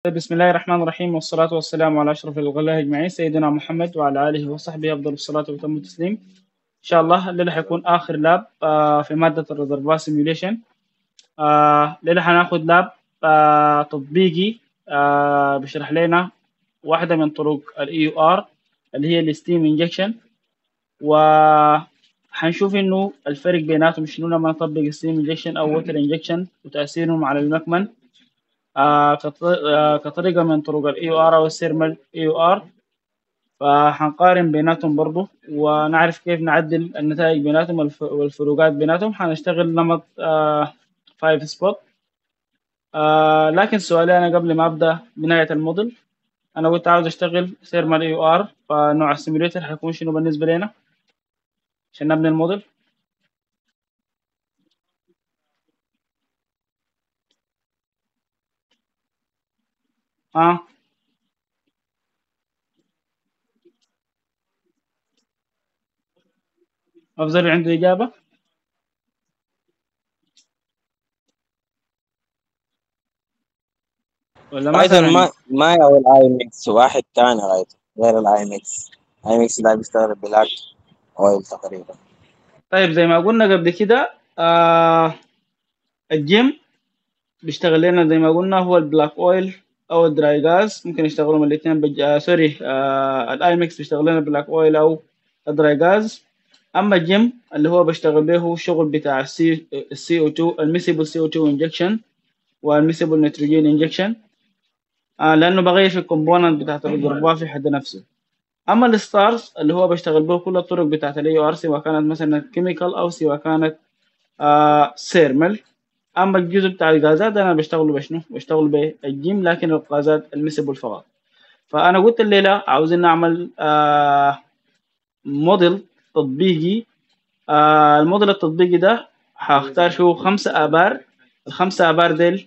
بسم الله الرحمن الرحيم والصلاة والسلام على أشرف الخلق أجمعين سيدنا محمد وعلى آله وصحبه أفضل الصلاة وتم التسليم. إن شاء الله الليلة حيكون آخر لاب في مادة الريزرفوار سيميوليشن. الليلة حناخد لاب تطبيقي بيشرح لنا واحدة من طرق ال EUR اللي هي الستيم انجكشن، وحنشوف إنه الفرق بيناتهم شنو لما نطبق الستيم انجكشن أو ووتر انجكشن وتأثيرهم على المكمن كطريقة من طرق ال EUR أو السيرمال EUR. فحنقارن بيناتهم برضو ونعرف كيف نعدل النتائج بيناتهم والفروقات بيناتهم. حنشتغل نمط 5 سبوت. لكن سؤالي أنا قبل ما أبدأ بناية الموديل، أنا كنت عاوز أشتغل سيرمال EUR، فنوع السيموليتر حيكون شنو بالنسبة لنا عشان نبني الموديل؟ أفضل عنده إجابة ولا ايضا مثلا؟ ما او الاي ميكس واحد تاني غير الاي ميكس. اي ميكس ده بيشتغل بلاك اويل تقريبا. طيب زي ما قلنا قبل كده، الجيم بيشتغل لنا زي ما قلنا هو البلاك اويل او الدراي غاز، ممكن يشتغلوا الاثنين سوري، الاي ميكس بيشتغل لنا بلاك اويل او الدراي غاز. اما الجيم اللي هو بيشتغل به هو الشغل بتاع السي او 2، الميسيبل سي او 2 انجكشن والميسيبل نيتروجين انجكشن، لانه بغير في الكومبوننت بتاعت الريزرفوار في حد نفسه. اما الستارز اللي هو بيشتغل به كل الطرق بتاعت الاي ار، سواء كانت مثلا كيميكال او سواء كانت سيرمال. اما الجزء بتاع الغازات انا بشتغل بشنو؟ بشتغل بالجيم، لكن الغازات المسبل فقط. فانا قلت الليله عاوزين نعمل موديل تطبيقي. الموديل التطبيقي ده هختار فيه 5 ابار. ال5 ابار ديل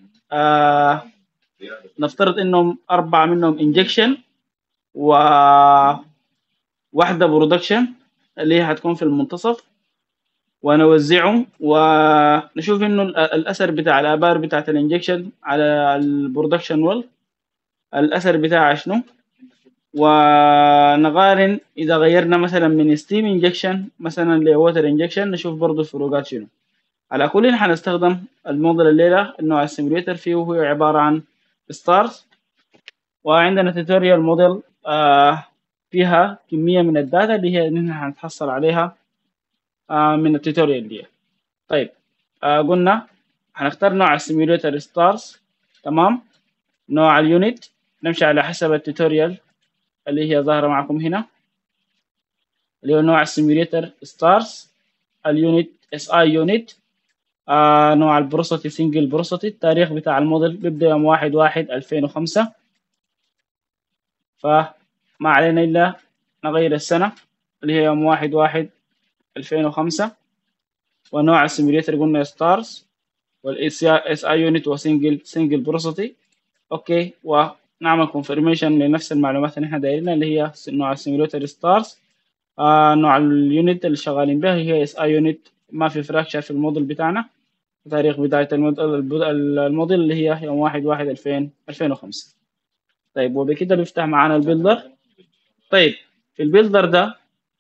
نفترض انهم 4 منهم انجكشن وواحده برودكشن اللي هي هتكون في المنتصف، ونوزعهم ونشوف انه الاثر بتاع الابار بتاعت الانجكشن على البرودكشن وول الاثر بتاعها شنو، ونقارن اذا غيرنا مثلا من ستيم انجكشن مثلا لووتر انجكشن نشوف برضو الفروقات شنو. على كل حنستخدم الموديل الليله النوع السيموليتر فيه، وهو عباره عن ستارز. وعندنا توتوريال موديل فيها كميه من الداتا اللي هي نحن هنتحصل عليها من التوتوريال دي. طيب قلنا هنختار نوع السيميوليتر ستارز. تمام. نوع اليونت نمشي على حسب التوتوريال اللي هي ظاهرة معكم هنا، اللي هو نوع السيميوليتر ستارز. اليونت اس اي يونت. نوع البروسيتي سنجل بروسيتي. التاريخ بتاع الموديل بيبدأ يوم 1/1/2005. فما علينا إلا نغير السنة اللي هي يوم 1/1/2005. ونوع السيميوليتر قلنا ستارز، والاس اي يونت وسنجل بروسيتي. اوكي، ونعمل كونفirmation لنفس المعلومات اللي احنا دايرينها اللي هي نوع السيميوليتر ستارز. نوع اليونت اللي شغالين بها هي اس اي يونت، ما في فراكشر في الموديل بتاعنا. تاريخ بداية الموديل اللي هي يوم 1/1/2005. طيب وبكده بيفتح معانا البيلدر. طيب في البيلدر ده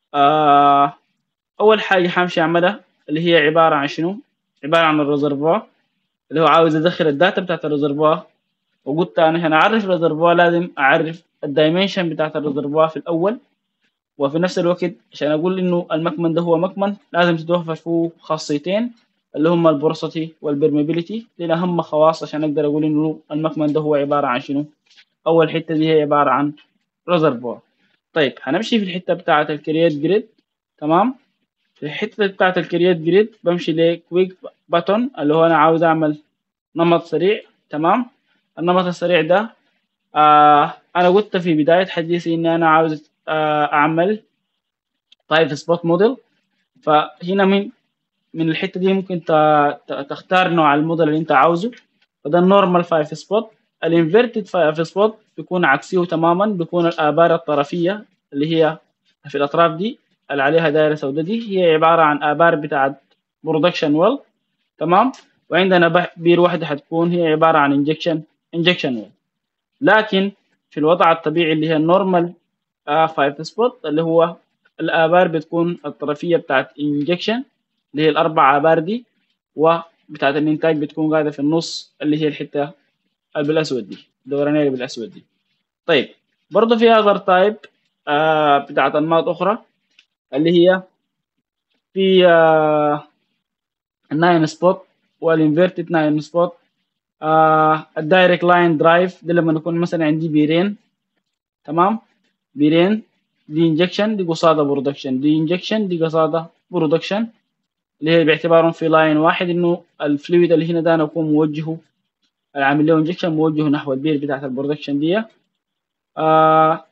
أول حاجة حمشي أعملها اللي هي عبارة عن شنو؟ عبارة عن الريزرفوار اللي هو عاوز أدخل الداتا بتاعت الريزرفوار. وقلت انا عشان اعرف الريزرفوار لازم اعرف الدايمنشن بتاعت الريزرفوار في الاول، وفي نفس الوقت عشان اقول انه المكمن ده هو مكمن لازم تتوفر فيه خاصيتين اللي هم البورosity والبرميبيليتي. دي اهم خواص عشان اقدر اقول انه المكمن ده هو عباره عن شنو. اول حته دي هي عباره عن ريزرفوار. طيب هنمشي في الحته بتاعت الكرييت جريد. تمام. في الحته بتاعت الكرييت جريد بمشي لكويك باتون اللي هو انا عاوز اعمل نمط سريع. تمام. النمط السريع ده انا قلت في بدايه حديثي اني انا عاوز اعمل طيب سبوت موديل. فهنا من الحته دي ممكن تختار نوع الموديل اللي انت عاوزه. فده النورمال 5 سبوت. الانفيرتد 5 سبوت بيكون عكسيه تماما، بيكون الابار الطرفيه اللي هي في الاطراف دي اللي عليها دائره سوداء دي هي عباره عن ابار بتاعت برودكشن ويل. تمام. وعندنا بير واحده حتكون هي عباره عن انجكشن ويل. لكن في الوضع الطبيعي اللي هي النورمال 5 سبوت اللي هو الآبار بتكون الطرفية بتاعت انجكشن اللي هي الأربع آبار دي، وبتاعت الإنتاج بتكون قاعدة في النص اللي هي الحتة اللي بالأسود دي، الدورانية اللي بالأسود دي. طيب برضه في أذر تايب بتاعت أنماط أخرى اللي هي في الناين سبوت والانفيرتد ناين سبوت. الدايركت لاين درايف ده لما يكون مثلا عندي بيرين، تمام، بيرين، دي انجكشن دي قصادة برودكشن، دي انجكشن دي قصادة برودكشن، اللي هي باعتبارهم في لاين واحد انه الفلويد اللي هنا ده يكون موجهه، العامل له انجكشن موجهه نحو البير بتاعت البرودكشن دي. آه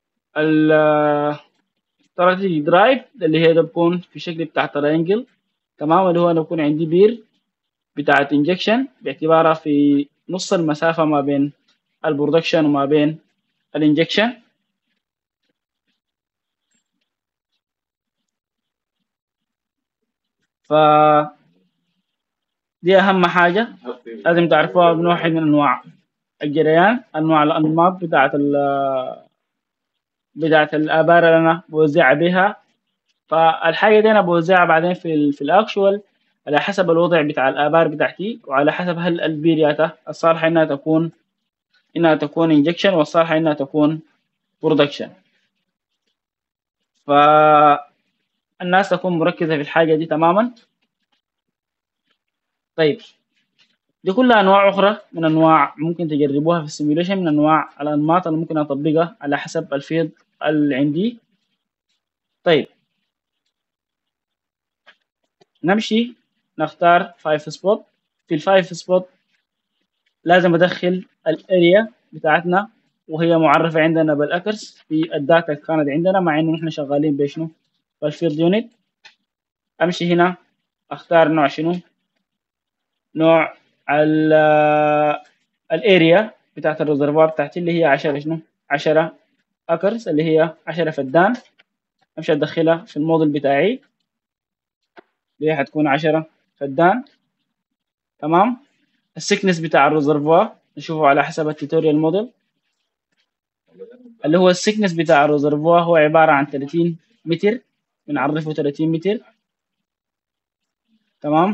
الاستراتيجي درايف اللي هي ده بكون في شكل بتاع ترينجل، تمام، اللي هو انا بكون عندي بير بتاعت انجكشن باعتبارها في نص المسافة ما بين البرودكشن وما بين الانجكشن. ف دي أهم حاجة لازم تعرفوها من واحد من أنواع الجريان، أنواع الأنماط بتاعت الآبار اللي أنا بوزعها بها. فالحاجة دي أنا بوزعها بعدين في الأكشوال على حسب الوضع بتاع الآبار بتاعتي، وعلى حسب هل البيرياتا الصالحة إنها تكون انجكشن والصالحة إنها تكون برودكشن. فالناس تكون مركزة في الحاجة دي تماما. طيب دي كلها أنواع أخرى من أنواع ممكن تجربوها في السيميوليشن، من أنواع الأنماط اللي ممكن أطبقها على حسب الفيلد اللي عندي. طيب نمشي نختار 5 سبوت. في الفايف سبوت لازم أدخل الأريا بتاعتنا وهي معرفة عندنا بالأكرس في الداتا كانت عندنا، مع إنه نحن شغالين بشنو بالفيلد يونت. أمشي هنا أختار نوع شنو، نوع الاريا بتاعت الريزرفوار بتاعتي اللي هي 10 شنو 10 اكرز اللي هي 10 فدان. امشي ادخلها في الموديل بتاعي اللي هي حتكون 10 فدان، تمام. السكنس بتاع الريزرفوار نشوفه على حسب التوتوريال موديل، اللي هو السكنس بتاع الريزرفوار هو عبارة عن 30 متر، بنعرفه 30 متر، تمام.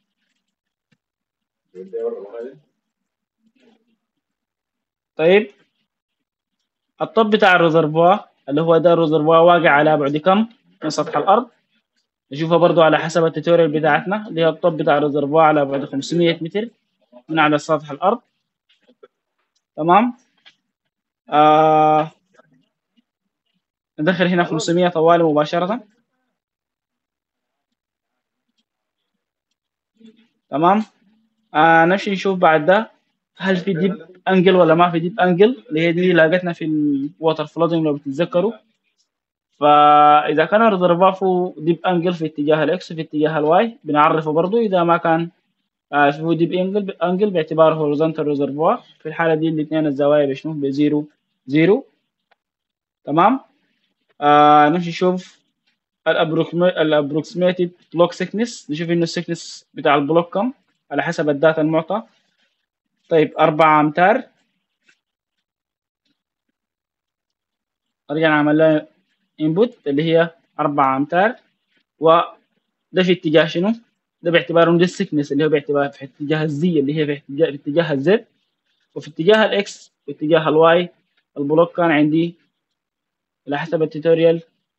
طيب الطب بتاع الريزرفوار اللي هو ده الريزرفوار واقع على بعد كم من سطح الارض، نشوفها برضو على حسب التوتوريال بتاعتنا اللي هي الطب بتاع الريزرفوار على بعد 500 متر من على سطح الأرض، تمام. ندخل هنا 500 طوالي مباشرة، تمام. نمشي نشوف بعد ده هل في ديب انجل ولا ما في ديب انجل، اللي هي دي لقيتنا في الووتر فلودنج لو بتتذكروا. فاذا كان الريزرفوار فيه ديب انجل في اتجاه الاكس وفي اتجاه الواي بنعرفه برضو. اذا ما كان فيه ديب انجل باعتباره هوريزونتال ريزرفوار، في الحالة دي الاثنين الزوايا بشنو بزيرو زيرو، تمام. نمشي نشوف الابروكسيميتد بلوك سيكنس، نشوف انه السيكنس بتاع البلوك كم على حسب الداتا المعطى. طيب 4 امتار، رجعنا نعمل لها انبوت اللي هي 4 امتار، وده في اتجاه شنو؟ ده باعتباره ده السيكنس اللي هو باعتبار في اتجاه الزي اللي هي في اتجاه الزد، وفي اتجاه الاكس واتجاه الواي البلوك كان عندي على حسب التوتوريال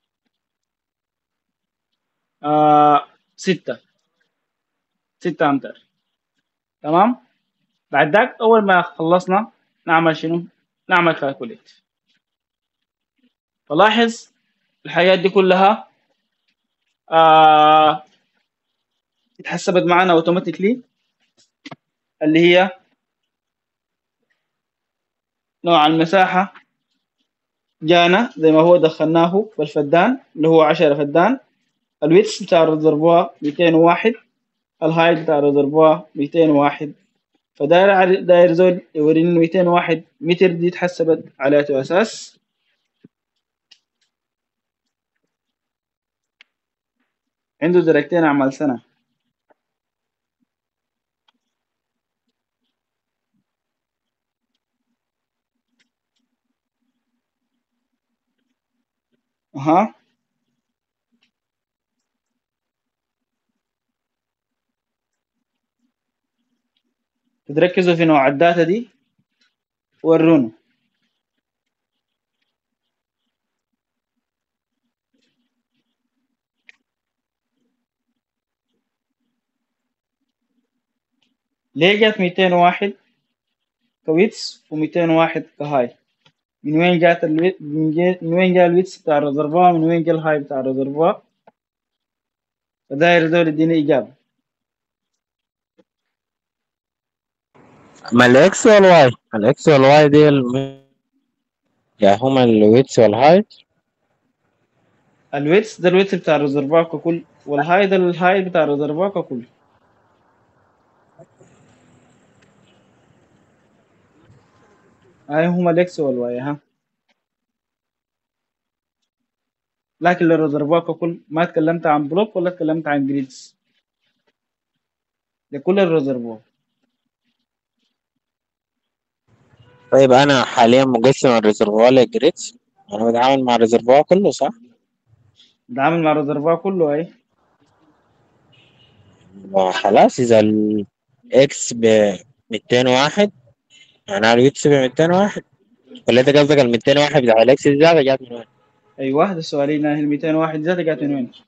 6 امتار، تمام. بعد ذاك اول ما خلصنا نعمل شنو؟ نعمل كالكوليت. فلاحظ الحاجات دي كلها آه اتحسبت معنا اوتوماتيكلي، اللي هي نوع المساحة جانا زي ما هو دخلناه بالفدان اللي هو 10 فدان، الويتس بتاع الريزرفوار 201، الهايت بتاع الريزرفوار 201. فداير زول يوريني 201 متر دي اتحسبت على اساس عنده درجتين اعمال سنة. أها. تركزوا في نوع الداتا دي ورونا. ليه جات 201 كويتس و201 كهاي؟ من وين جات من وين جاء الويتس بتاع الريزرفوار، من وين جاء الهاي بتاع الريزرفوار؟ فداير دول يديني إجابة. ما الاكس والواي، الاكس والواي دي يعني هما الويتس والهايت. الويتس ده الويتس بتاع الريزرفوار ككل، والهاي ده الهاي بتاع الريزرفوار ككل. هاي هما الإكس والواي. ها، لكن للريزرفوار ككل ما اتكلمت عن بلوك ولا اتكلمت عن جريدز، لكل الريزرفوار. طيب انا حاليا مقسم الريزرفوار لجريدز، انا بتعامل مع الريزرفوار كله صح؟ بتعامل مع الريزرفوار كله. أي خلاص اذا الاكس ب 201 معناها الويتس ب 201، ولا انت قصدك ال 201 بتاع الاكس دي زياده جات من وين؟ أيوه، ده السؤالين. ال 201 ذاتها جات من وين؟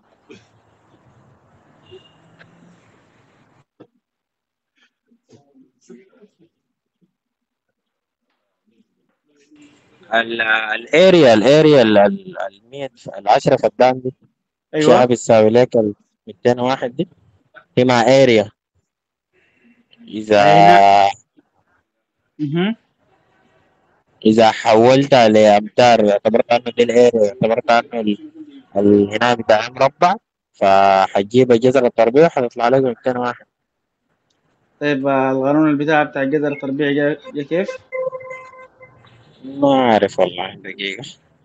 الاريا ال 100 ال 10 فدان دي شايفها أيوه. بتساوي لك ال 201 دي، هي مع اريا. اذا أي هنا. مهم. اذا حولتها لامتار اعتبرت انه دي الاريا، اعتبرت انه هنا بتاع مربع، فحتجيب الجذر التربيع حتطلع لك 201. طيب القانون البتاع بتاع الجذر التربيعي جا كيف؟ ما اعرف والله دقيقة.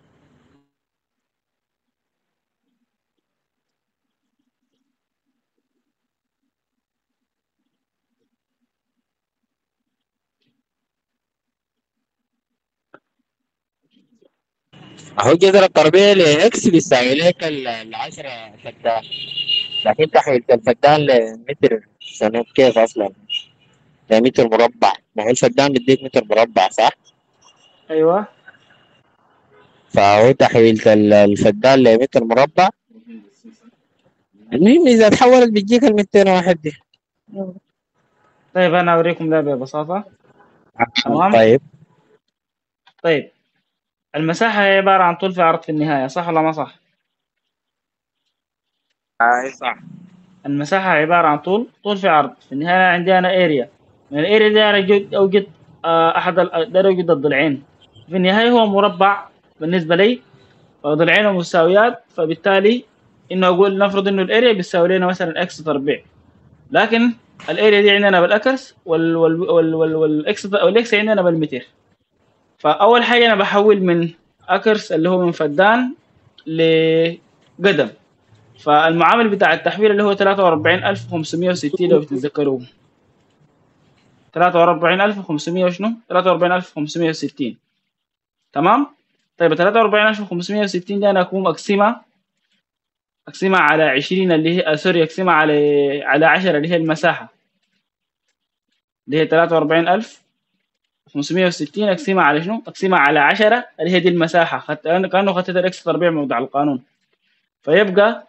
اهو الجذر التربيعي لاكس بيساوي لك ال 10 فدان، لكن تحويل الفدان لمتر سنة كيف اصلا؟ ده متر مربع، ما هو الفدان بيديك متر مربع صح؟ أيوه. فهو تحويل الفدان لمتر مربع. المهم اذا تحولت بتجيك ال 201 دي. طيب أنا أوريكم ده ببساطة. تمام. طيب. طيب المساحة هي عبارة عن طول في عرض في النهاية، صح ولا ما صح؟ اي صح. المساحة عبارة عن طول في عرض، في النهاية عندي أنا اريا. من الاريا دي أنا أوجد أحد أقدر أوجد الضلعين. في النهاية هو مربع بالنسبة لي، وضلعينه مساويات، فبالتالي إنه أقول نفرض إنه الاريا بيساوي لنا مثلا إكس تربيع، لكن الاريا دي عندنا بالاكس والاكس والاكس عندنا بالمتر. فاول حاجه انا بحول من اكرس اللي هو من فدان لقدم. فالمعامل بتاع التحويل اللي هو 43560 لو تتذكروا. 43500 وشنو 43560. تمام. طيب 43560 دي انا اقوم اقسمها على 20 اللي هي سوري، اقسمها على 10 اللي هي المساحه، اللي هي 43560 اقسمها على شنو؟ اقسمها على 10 اللي هي دي المساحه. كانه خدت الاكس تربيع موضع القانون. فيبقى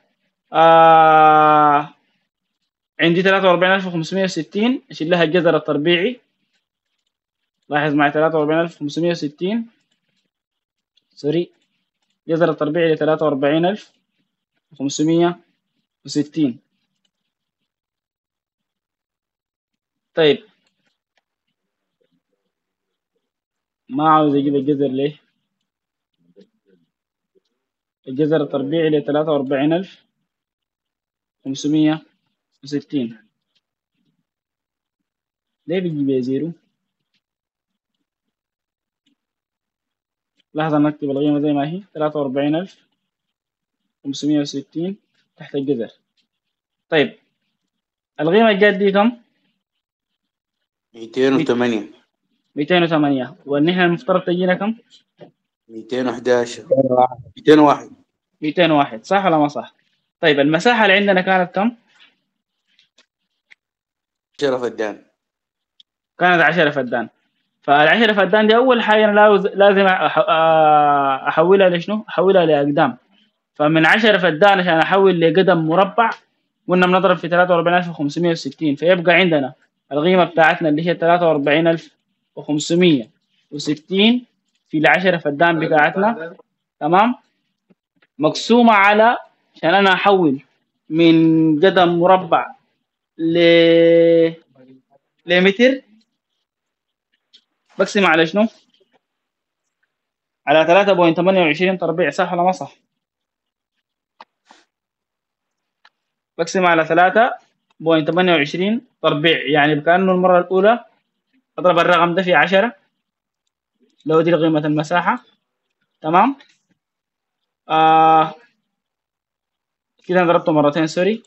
عندي 43560 اشيل لها الجذر التربيعي. لاحظ معي 43560 سوري، جذر التربيعي ل 43560. طيب ما عاوز اجيب الجذر ليه؟ الجذر التربيعي ل 43560 ليه بيجي بي زيرو؟ لحظة نكتب القيمة زي ما هي 43560 تحت الجذر. طيب القيمة الجات دي كم؟ 208. 208. والنحن المفترض تجينا كم؟ 211. 201. 201 صح ولا ما صح؟ طيب المساحة اللي عندنا كانت كم؟ 10 فدان. كانت 10 فدان. فال10 فدان دي أول حاجة أنا لازم أحولها لشنو؟ أحولها لأقدام. فمن 10 فدان عشان أحول لقدم مربع قلنا بنضرب في 43560، فيبقى عندنا القيمة بتاعتنا اللي هي 43560 في ال10 فدان بتاعتنا، تمام، مقسومة على، عشان أنا أحول من قدم مربع ل لمتر، بقسم على شنو؟ على 3.28 تربيع صح ولا ما صح؟ بقسم على 3.28 تربيع، يعني كأنه المرة الأولى أضرب الرقم ده في 10 لو دي قيمة المساحة، تمام. كده أنا ضربته مرتين، سوري،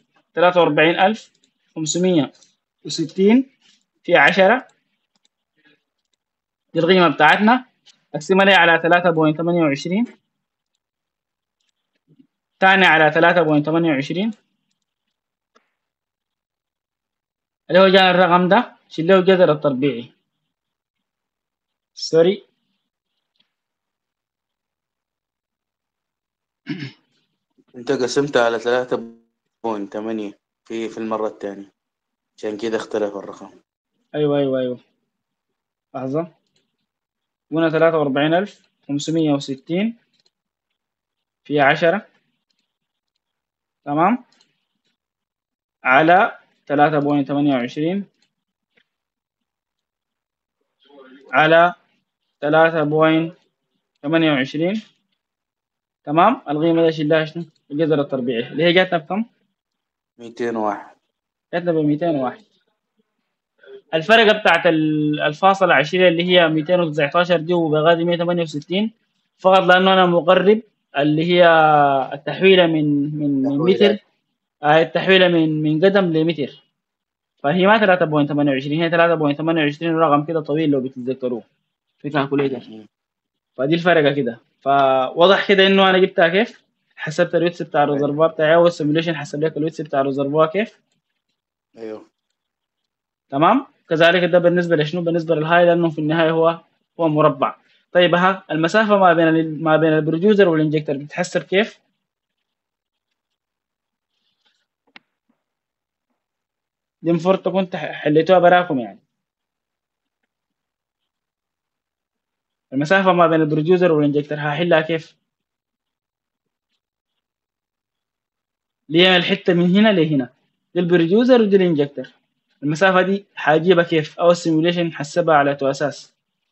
43560 في 10 دي القيمة بتاعتنا، أقسمها لي على 3.28 تاني على 3.28 اللي هو جانا الرقم ده شيل له الجذر التربيعي، سوري، انت قسمت على 3.8 في المرة الثانية، عشان كده اختلف الرقم. أيوه لحظة، قلنا 43560 في 10، تمام، على 3.28 على 3.28 تمام. القيمة دي شيلها شنو؟ الجذر التربيعي اللي هي جاتنا بكم؟ 201. جاتنا ب 201. الفرقة بتاعت الفاصلة 20 اللي هي 219 دي وبغادي 168 فقط لأنه أنا مقرب اللي هي التحويلة من متر، تحويلات. التحويلة من قدم لمتر، فهي ما 3.28 هي 3.28 رقم كده طويل لو بتتذكروه في كالكوليتر. فدي الفرقة كده، فواضح كده إنه أنا جبتها كيف؟ حسبت الويتس بتاع الريزرفوار بتاعي، والسيموليشن حسب لك الويتس بتاع الريزرفوار كيف؟ ايوه. تمام. كذلك ده بالنسبه لشنو؟ بالنسبه للهاي، لانه في النهايه هو مربع. طيب ها المسافه ما بين البروديوسر والانجكتور بتتحسب كيف؟ دي المفروض تكون حليتوها براكم يعني. المسافه ما بين البروديوسر والانجكتور هحلها كيف؟ ليه الحته من هنا لهنا، دي البروديوسر ودي الانجكتور، المسافه دي هجيبها كيف؟ او السيموليشن حسبها على تو اساس؟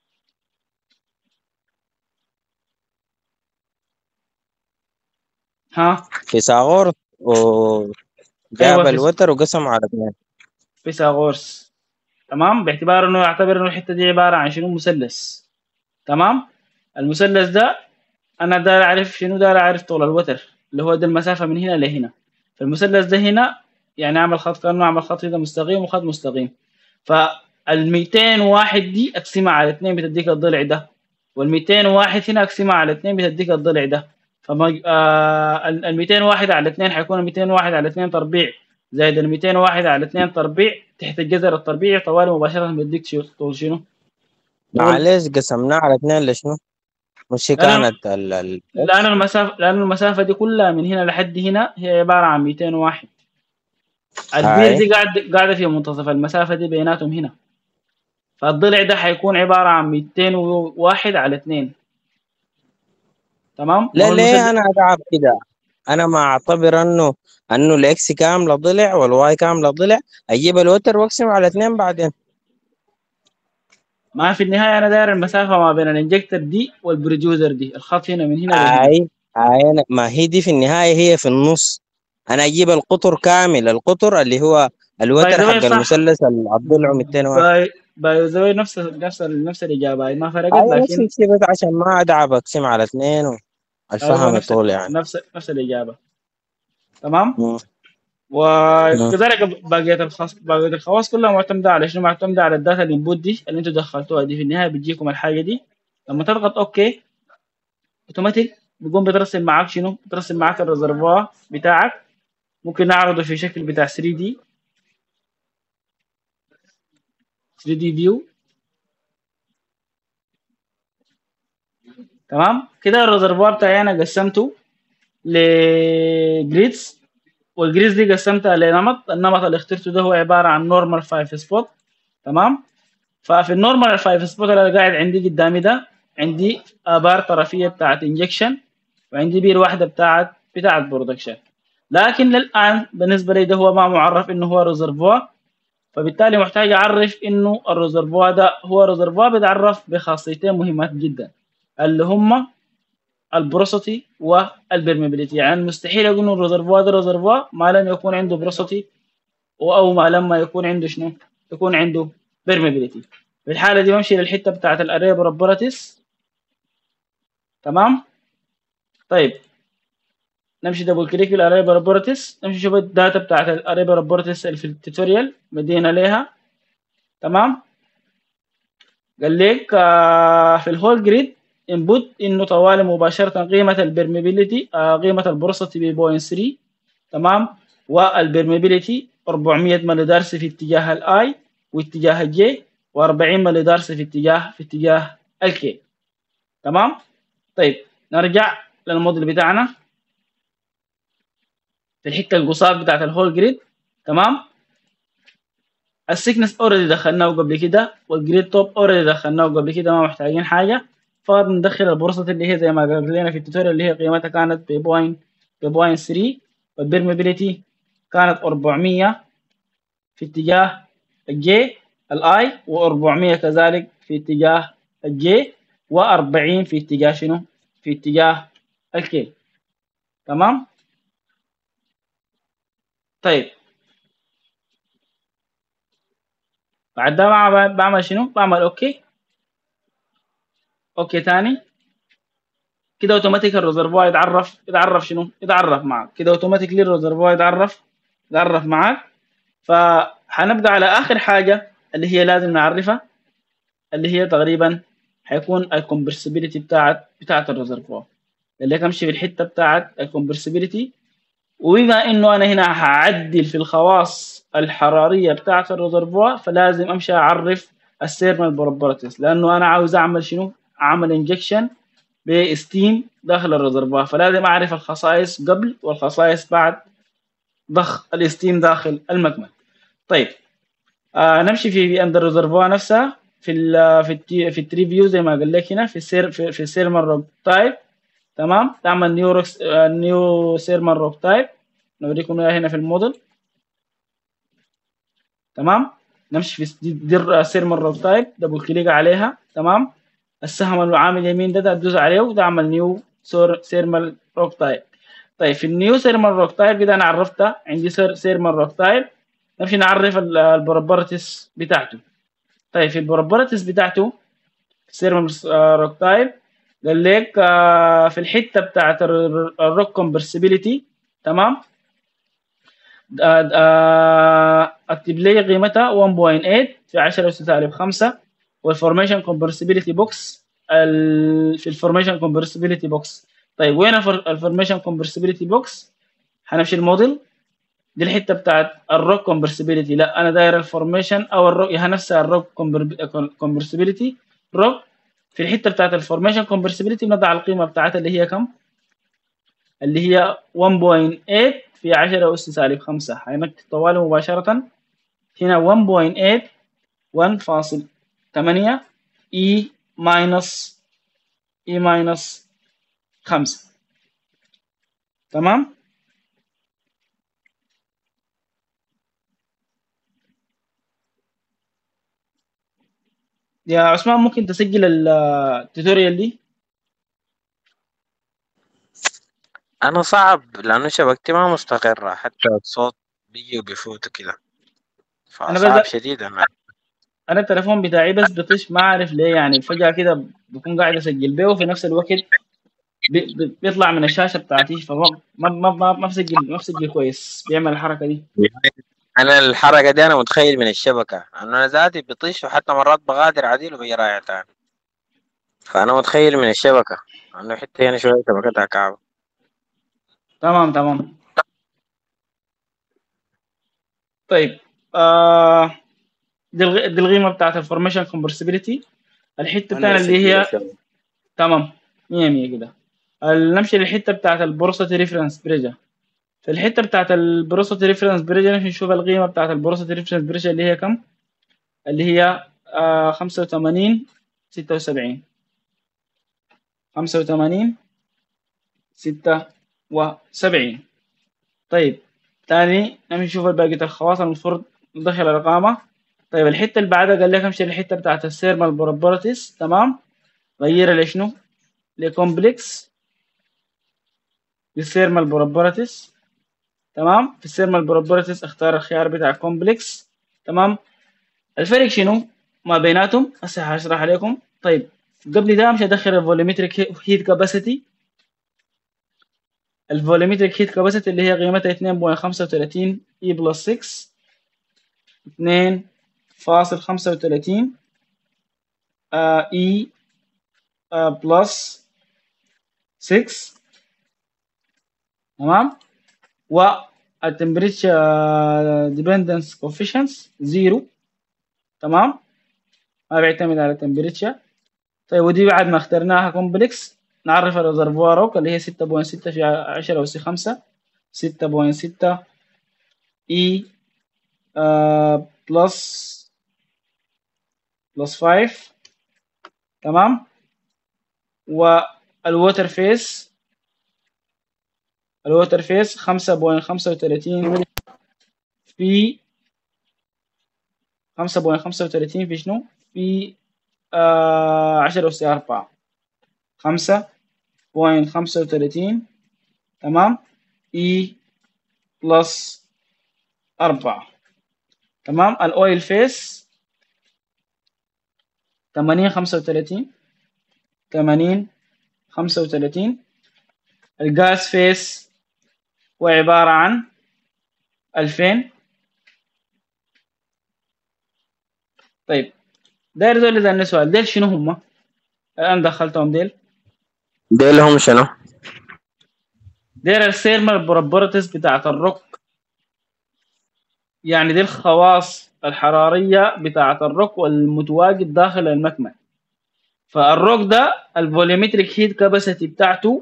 ها؟ فيثاغورس وجاب ايوه الوتر وقسم على اثنين. فيثاغورس، تمام، باعتبار انه يعتبر انه الحته دي عباره عن شنو؟ مثلث، تمام. المثلث ده انا داير اعرف شنو؟ داير اعرف طول الوتر اللي هو ده المسافه من هنا لهنا. فالمثلث ده هنا يعني اعمل خط، كانه اعمل خط كده مستقيم وخط مستقيم. فال 201 دي اقسمها على 2 بتديك الضلع ده، وال 201 هنا اقسمها على 2 بتديك الضلع ده. فما ال 201 على 2 حيكون 201 على 2 تربيع زائد ال 201 على 2 تربيع تحت الجذر التربيعي طوالي مباشره بيديك طول شنو؟ طول، معلش قسمناه على اثنين لشنو؟ مش هي لأن كانت لأن المسافة دي كلها من هنا لحد هنا هي عبارة عن 201. البير هاي دي قاعدة في منتصف المسافة دي بيناتهم هنا، فالضلع ده حيكون عبارة عن 201 على 2، تمام. لا وهو ليه المسدس. انا اتعب كده؟ انا ما اعتبر انه الاكس كامله ضلع والواي كامله ضلع، اجيب الوتر واقسم على اثنين بعدين. ما في النهاية أنا داير المسافة ما بين الانجكتر دي والبروديوسر دي، الخط هنا من هنا لهنا. ما هي دي في النهايه هي في النص. انا اجيب القطر كامل، القطر اللي هو باي الوتر ذا واي حق صح، المثلث الضلع 201. باي ذا واي نفس الإجابة، ما فرقت، هاي نفس لكن الشيء، بس عشان ما اتعب اقسم على اثنين أيوه والفهم نفس يطول يعني. نفس الإجابة، تمام. مم. مم. وكذلك بقية الخواص كلها معتمدة على شنو؟ معتمدة على الداتا الانبوت دي اللي انتوا دخلتوها دي، في النهاية بتجيكم الحاجة دي لما تضغط اوكي اوتوماتيك بيقوم بترسم معاك شنو؟ بترسم معاك الريزرفوار بتاعك. ممكن نعرضه في شكل بتاع 3D فيو. تمام كده الريزرفوار بتاعي انا قسمته لجريدز، والجريدز دي قسمتها لنمط. النمط اللي اخترته ده هو عباره عن نورمال 5 سبوت. تمام. ففي النورمال 5 سبوت اللي أنا قاعد عندي قدامي ده، عندي ابار طرفيه بتاعت انجكشن، وعندي بير واحده بتاعت برودكشن. لكن للان بالنسبه لي ده هو ما معرف انه هو ريزرفوار، فبالتالي محتاج اعرف انه الريزرفوار ده هو ريزرفوار بيتعرف بخاصيتين مهمات جدا، اللي هم البروسيتي والبرميبيليتي. يعني مستحيل اقول انه الريزرفوار ده ريزرفوار ما لم يكون عنده بروسيتي، او ما لما يكون عنده شنو، يكون عنده برميبيليتي. في الحاله دي بمشي للحته بتاعت الاري بروبرتيز. تمام. طيب نمشي دبل كليك في الاري بروبرتيز، نمشي نشوف الداتا بتاعت الاري بروبرتيز اللي في التوتوريال مدينا ليها. تمام. قال لك في الهول جريد انبوت انه طوالي مباشره قيمه البرميبيليتي قيمه البروسيتي ب 0.3. تمام. والبرميبيليتي 400 ملي دارسي في اتجاه الاي واتجاه الجي، و40 ملي دارسي في اتجاه الكي. تمام. طيب نرجع للموديل بتاعنا في الحته القصاد بتاعت الهول جريد. تمام. السيكنس اوريدي دخلناه قبل كده، والجريد توب اوريدي دخلناه قبل كده، ما محتاجين حاجه. فقط ندخل البورصه اللي هي زي ما قال لنا في التوتوريال اللي هي قيمتها كانت ب 0.3، والبرميبيليتي كانت 400 في اتجاه الجي الاي، و400 كذلك في اتجاه الجي، و40 في اتجاه شنو؟ في اتجاه الكي. تمام. طيب بعد ده بعمل شنو؟ بعمل اوكي. اوكي تاني. كده اوتوماتيك الريزرفوار يتعرف شنو؟ يتعرف معك كده اوتوماتيكلي الريزرفوار يتعرف معك. فحنبدا على اخر حاجه اللي هي لازم نعرفها، اللي هي تقريبا حيكون الكومبرسيبيليتي بتاعت الريزرفوار. اللي امشي في الحته بتاعت الكومبرسيبيليتي، وبما انه انا هنا هعدل في الخواص الحراريه بتاعت الريزرفوار، فلازم امشي اعرف السيرمال بروبرتيز، لانه انا عاوز اعمل شنو؟ اعمل انجكشن بستيم داخل الريزرفوار، فلازم اعرف الخصائص قبل والخصائص بعد ضخ الستيم داخل المكمن. طيب نمشي في عند الريزرفوار نفسها في في التري فيو زي ما قال لك هنا في السيرمال روك تايب. تمام. تعمل نيو سيرمال روك تايب، نوريكم اياها هنا في الموديل. تمام. نمشي في دي سيرمال روك تايب، دبل كليك عليها. تمام. السهم العامل يمين ده تدوس عليه وتعمل نيو سيرمال روك تايب. طيب في النيو سيرمال روك تايب كده انا عرفتها، عندي سيرمال روك تايب. نمشي نعرف البروبرتيز بتاعته. طيب في البروبرتيز بتاعته سيرمال روك تايب قال لك في الحته بتاعت الروك كومبرسيبيليتي. تمام. اكتب لي قيمتها 1.8 في 10 اس سالب 5. والفورميشن كومبرسيبيليتي بوكس في الفورميشن كومبرسيبيليتي بوكس. طيب وين الفورميشن كومبرسيبيليتي بوكس؟ هنمشي الموديل دي الحته بتاعت الروك كومبرسيبيليتي. لا انا داير الفورميشن او الروك هي نفسها الروك كومبرسيبيليتي روك. في الحته بتاعت الفورميشن كومبرسيبيليتي بنضع القيمه بتاعتها اللي هي كم؟ اللي هي 1.8 في 10 اس سالب 5. هنكتب طوالي مباشره هنا 1.8 1.8 اي ماينس 5. تمام. يا عثمان ممكن تسجل التوتوريال دي؟ انا صعب لانه شبكتي ما مستقرة، حتى الصوت بيجي وبيفوت كده، انا فصعب بس شديد انا. انا التليفون بتاعي بس بطش، ما اعرف ليه، يعني فجأة كده بكون قاعد اسجل بيه وفي نفس الوقت بيطلع من الشاشة بتاعتي، فما ما بسجل كويس، بيعمل الحركة دي. انا الحركة دي انا متخيل من الشبكة، انه انا ذاتي بطيش وحتى مرات بغادر عديل وبيجي رايح تاني، فانا متخيل من الشبكة. عنده حتة هنا شوية شبكتها كعبة. تمام تمام. طيب دي القيمه بتاعت الفورميشن كومبرسيبيليتي. الحته أنا الثانيه اللي أسجل يا هي شباب. تمام 100 100 كده. نمشي للحته بتاعت البروستاتي ريفرنس بريجر. في الحته بتاعت البروستاتي ريفرنس بريجر نمشي نشوف القيمه بتاعت البروستاتي ريفرنس بريجر اللي هي كم. اللي هي 85 76. 85 76. طيب تاني نمشي نشوف بقية الخواص المفروض ندخل الأرقام. طيب الحتة اللي بعدها قال لك امشي الحتة بتاعت السيرمال بروبرتيز. تمام. غيرها لشنو؟ لكومبلكس للسيرمال بروبرتيز. تمام. في السيرمال بروبرتيز اختار الخيار بتاع كومبلكس. تمام. الفرق شنو ما بيناتهم هسه هشرح عليكم. طيب قبل ده امشي ادخل الفوليومتريك هيت كاباسيتي. الفوليومتريك هيت كاباسيتي اللي هي قيمتها 2.35 اي بلس 6 2.35 اي بلس 6. تمام. والتمبريتشر ديبندنس كوفيشنس 0. تمام. ما بيعتمد على التمبريتشر. طيب ودي بعد ما اخترناها كومبلكس نعرف الريزرفوار اللي هي 6.6 في 10 أس 5 6.6 اي بلس 5. تمام. والووتر فيس 5.35 في 5.35 في شنو؟ في 10 أس 4 5.35. تمام. اي بلس 4. تمام. الاويل فيس 80 35. الجاز فيس هو عبارة عن 2000. طيب داير دول إذا سؤال ديل شنو هم؟ الآن دخلتهم ديل. ديل هم شنو؟ ديل السيرمال بروبرتيز بتاعت الروك. يعني دي الخواص الحرارية بتاعت الروك والمتواجد داخل المكمن. فالروك ده الفوليومتريك هيت كاباسيتي بتاعته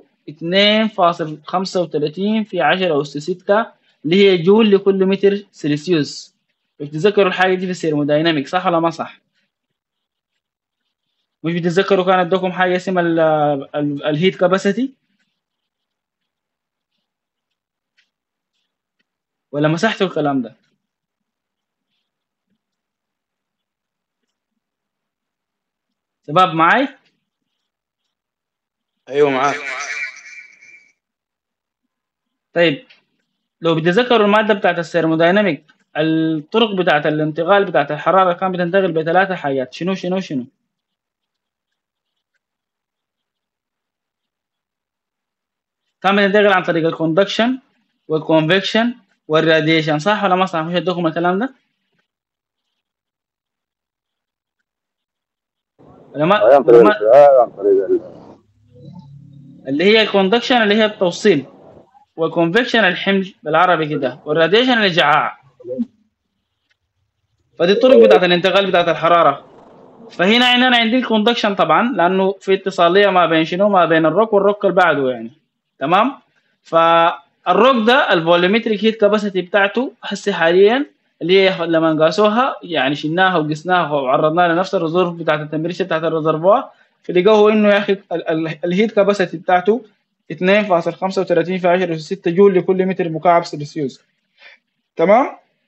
2.35 في 10 أس 6 اللي هي جول لكل متر سلسيوس. بتتذكروا الحاجة دي في السيرمودايناميك صح ولا ما صح؟ مش بتتذكروا كان ادوكم حاجة اسمها الهيت كاباسيتي ولا مسحتوا الكلام ده؟ شباب معاي؟ أيوة معاك. طيب لو بتتذكروا المادة بتاعت السيرمودايناميك الطرق بتاعت الانتقال بتاعت الحرارة كانت بتنتقل بثلاثة حاجات شنو شنو شنو؟ كان بتنتقل عن طريق الكوندكشن والكونفكشن والراديشن صح ولا ما صح؟ مش ادوكم الكلام ده؟ ولا عن طريق ما الانفجار، عن طريق اللي هي الكوندكشن اللي هي التوصيل، والكونفكشن الحمل بالعربي كده، والراديشن الاشعاع. فدي الطرق بتاعت الانتقال بتاعت الحرارة. فهنا انا عندي الكوندكشن طبعا لانه في اتصاليه ما بين شنو ما بين الروك والروك اللي بعده يعني. تمام. فالروك ده الفوليومتريك هيت كاباسيتي بتاعته هسه حاليا اللي هي لما قاسوها يعني شلناها وقسناها وعرضناها لنفس الريزرف بتاعت التمبريتشر بتاعت الريزرفوار فلقوه انه يا اخي الهيت كاباسيتي بتاعته 2.35 في 10 أس 6 جول لكل متر مكعب سلسيوس. تمام.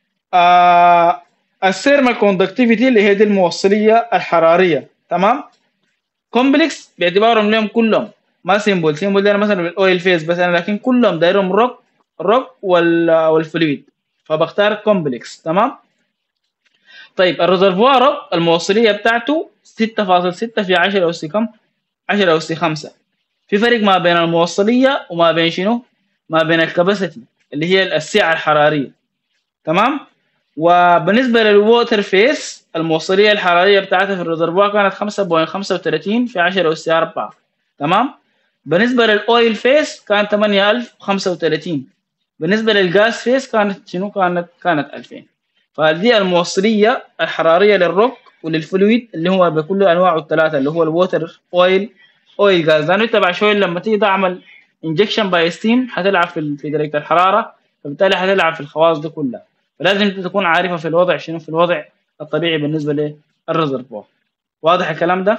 الثيرمال كوندكتيفيتي اللي هي دي الموصليه الحراريه. تمام. كومبلكس باعتبارهم لهم كلهم ما سيمبل ده مثلا الاويل فيز بس انا لكن كلهم دايرهم روك والفلويد فبختار كومبلكس. تمام. طيب الريزرفوار الموصليه بتاعته 6.6 في 10 اس كم 10 اس 5. في فرق ما بين الموصليه وما بين شنو ما بين الكباسيتي اللي هي السعه الحراريه. تمام. وبالنسبه للووتر فيس الموصليه الحراريه بتاعتها في الريزرفوار كانت 5.35 في 10 اس 4. تمام. بالنسبة للأويل فيس كان 8035. بالنسبة للغاز فيس كانت شنو؟ كانت 2000. فدي الموصلية الحرارية للروك وللفلويد اللي هو بكل أنواعه الثلاثة، اللي هو الووتر، أويل غاز. لأنه أنت بعد شوية لما تيجي تعمل انجكشن باي ستيم حتلعب في درجة الحرارة، فبالتالي حتلعب في الخواص دي كلها. فلازم انت تكون عارفها في الوضع شنو، في الوضع الطبيعي بالنسبة للريزرفوار. واضح الكلام ده؟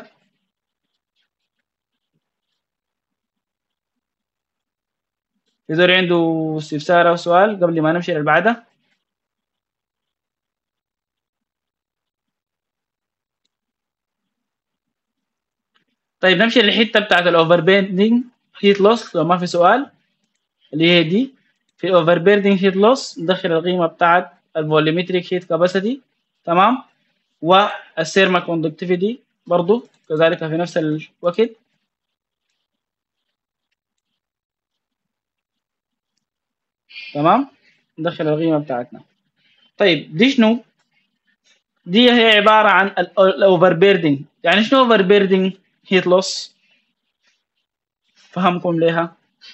في زول عنده استفسار أو سؤال قبل ما نمشي للبعدة؟ طيب نمشي للحتة بتاعت الأوفر بيردنج هيت لوس لو ما في سؤال، اللي هي دي. في الأوفر بيردنج هيت لوس ندخل القيمة بتاعت الفوليومتريك هيت كاباسيتي، تمام، والسيرما كوندكتيفيتي برضو كذلك في نفس الوقت، تمام. ندخل القيمة بتاعتنا. طيب دي شنو؟ دي هي عبارة عن الأوفر بيردنج. يعني شنو أوفر بيردنج هيت لوس؟ فهمكم ليها؟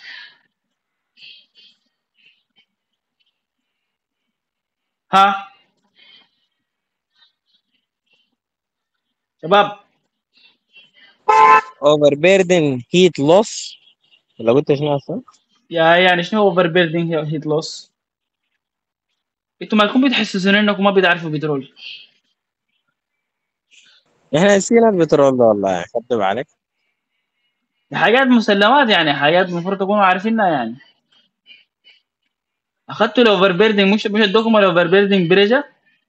ها شباب؟ اوفر بيردن هيت لوس ولا قلت شنو اصلا؟ يعني شنو اوفر بيردنج هيت لوس؟ انتوا مالكم بتحسسون انكم ما بتعرفوا بترول؟ احنا نسينا البترول ده والله، كذب عليك. دي حاجات مسلمات، يعني حاجات المفروض تكونوا عارفينها يعني. اخدتوا الاوفر بيردنج، مش ادوكم الاوفر بيردنج بريجا؟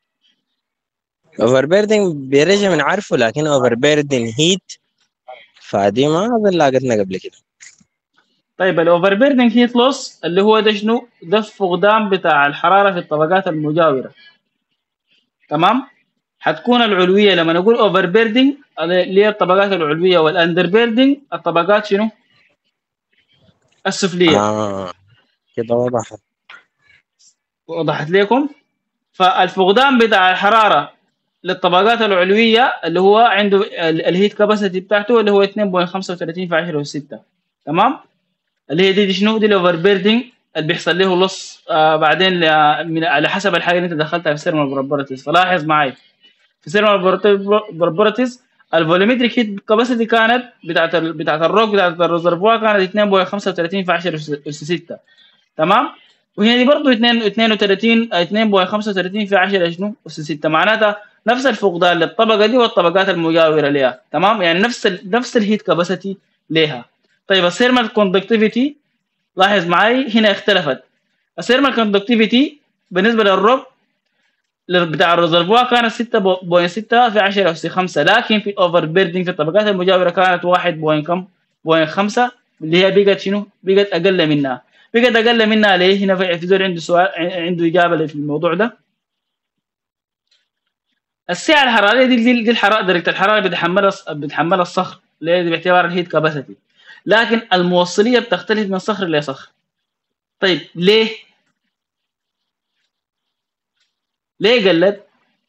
اوفر بيردن بيرجع من عارفه، لكن اوفر بيردن هيت فدي ما اظن لاقتنا قبل كده. طيب الاوفر بيردنج هيت لوس اللي هو ده شنو؟ ده الفقدان بتاع الحراره في الطبقات المجاوره، تمام. حتكون العلويه لما نقول اوفر بيردنج اللي هي الطبقات العلويه، والاندر بيردنج الطبقات شنو؟ السفليه. اه كده وضح. وضحت لكم؟ فالفقدان بتاع الحراره للطبقات العلويه اللي هو عنده الهيت كاباسيتي بتاعته اللي هو 2.35 في 10 6، تمام. اللي هي دي شنو؟ دي الاوفر بيردنج اللي بيحصل له لص بعدين على حسب الحاجه اللي انت دخلتها في سيرمال بروبرتيز. فلاحظ معي في سيرمال بروبرتيز الفوليومتريك هيت كاباسيتي كانت بتاعت الروك بتاعت الريزرفوار كانت 2.35 في 10 اس 6، تمام. وهنا دي برضه 32 2.35 في 10 شنو اس 6، معناتها نفس الفقدان للطبقه دي والطبقات المجاوره لها، تمام. يعني نفس الهيت كاباسيتي لها. طيب الثيرمال كوندكتيفيتي لاحظ معي هنا اختلفت. الثيرمال كوندكتيفيتي بالنسبه للروب بتاع الريزرفوار كانت 6.6 في 10 اس 5، لكن في الاوفر بيردنج في الطبقات المجاوره كانت 1 كم 0.5، اللي هي بقت شنو؟ بقت اقل منها. بقت اقل منها ليه؟ هنا في زول عنده سؤال، عنده اجابه في الموضوع ده. السعه الحراريه دي الحراره، درجه الحراره بتحملها الصخر اللي هي باعتبار الهيت كاباسيتي، لكن الموصليه بتختلف من صخر لصخر. طيب ليه قلت؟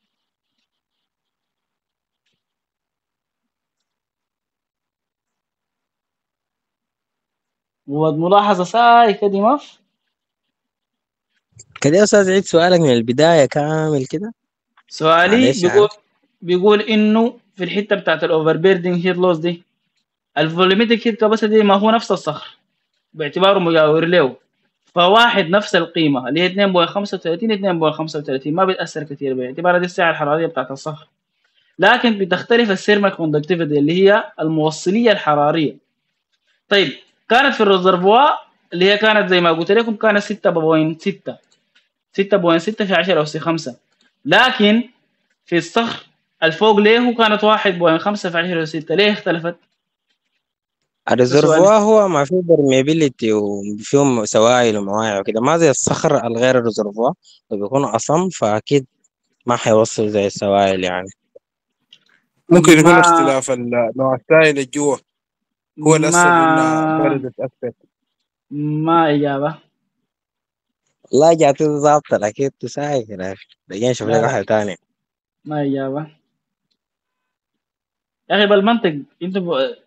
وملاحظه ساي كده ما في. كده يا استاذ عيد سؤالك من البدايه كامل كده. سؤالي معلش عارف. بيقول انه في الحته بتاعت الاوفر بيردنج هيت لوس دي الفوليميتك هيت كاباسيتي ما هو نفس الصخر باعتباره مجاور له، فواحد نفس القيمه اللي هي 2.35 2.35 ما بيتاثر كثير باعتبار دي السعه الحراريه بتاعت الصخر. لكن بتختلف السيرما كوندكتيفيتي اللي هي الموصليه الحراريه. طيب كانت في الريزرفوار اللي هي كانت زي ما قلت لكم كانت 6.6 6.6 في 10 أس 5، لكن في الصخر الفوق ليه كانت 1.5 في 10 6. ليه اختلفت؟ ده سؤالي. الريزرفوار هو ما فيه برميبيليتي وفيهم سوائل ومواعي وكده، ما زي الصخر الغير الريزرفوار وبيكون أصم، فأكيد ما حيوصل زي السوائل يعني. ممكن يكون ما اختلاف نوع السائل اللي جوا هو اللي ما أثر إنها بردت أكثر. ما إجابة. والله جاتي ظابطة أكيد تساعد يا أخي، دقيقة نشوف لك لا لا، واحدة تانية. ما إجابة. يا اخي بالمنطق انت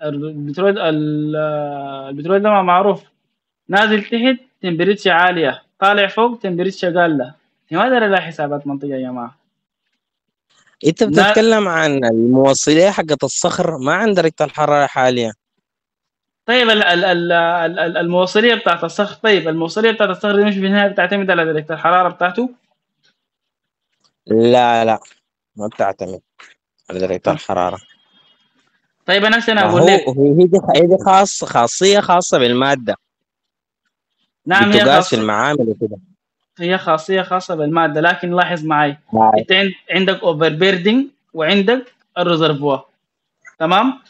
البترول ده معروف، نازل تحت تمبريتشر عاليه، طالع فوق تمبريتشر قاله. ما داري لا حسابات منطقيه يا جماعه. انت نا... بتتكلم عن الموصلية حقت الصخر ما عند درجة الحرارة حاليا. طيب الموصليه بتاعت الصخر، طيب الموصليه بتاعت الصخر دي مش في النهايه بتعتمد على درجه الحراره بتاعته؟ لا لا، ما بتعتمد على درجة طب الحرارة. طيب انا ما اقول هو لك. هي دي خاصية خاصة بالمادة، نعم هي بتقاس في خاصه، المعامل وكده. هي خاصيه خاصه بالماده، لكن لاحظ معي، هاي. انت عندك اوفر بيردنج وعندك الريزرفوار، تمام؟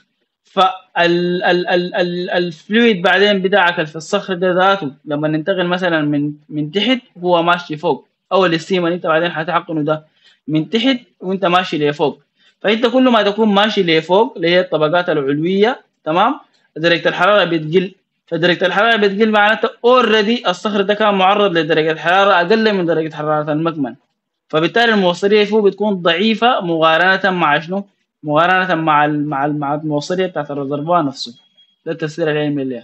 فالفلويد بعدين بتاعك اللي في الصخر ده ذاته لما ننتقل مثلا من تحت هو ماشي فوق، او الستيم اللي انت بعدين حتحقنه ده من تحت وانت ماشي لفوق. فانت كل ما تكون ماشي لفوق اللي هي الطبقات العلويه، تمام، درجه الحراره بتقل. فدرجه الحراره بتقل معناته اوريدي الصخر ده كان معرض لدرجه حراره اقل من درجه حراره المكمن، فبالتالي الموصليه فوق بتكون ضعيفه مقارنه مع شنو؟ مقارنه مع الموصليه بتاعت الريزرفوار نفسه. ده التفسير العلمي ليه.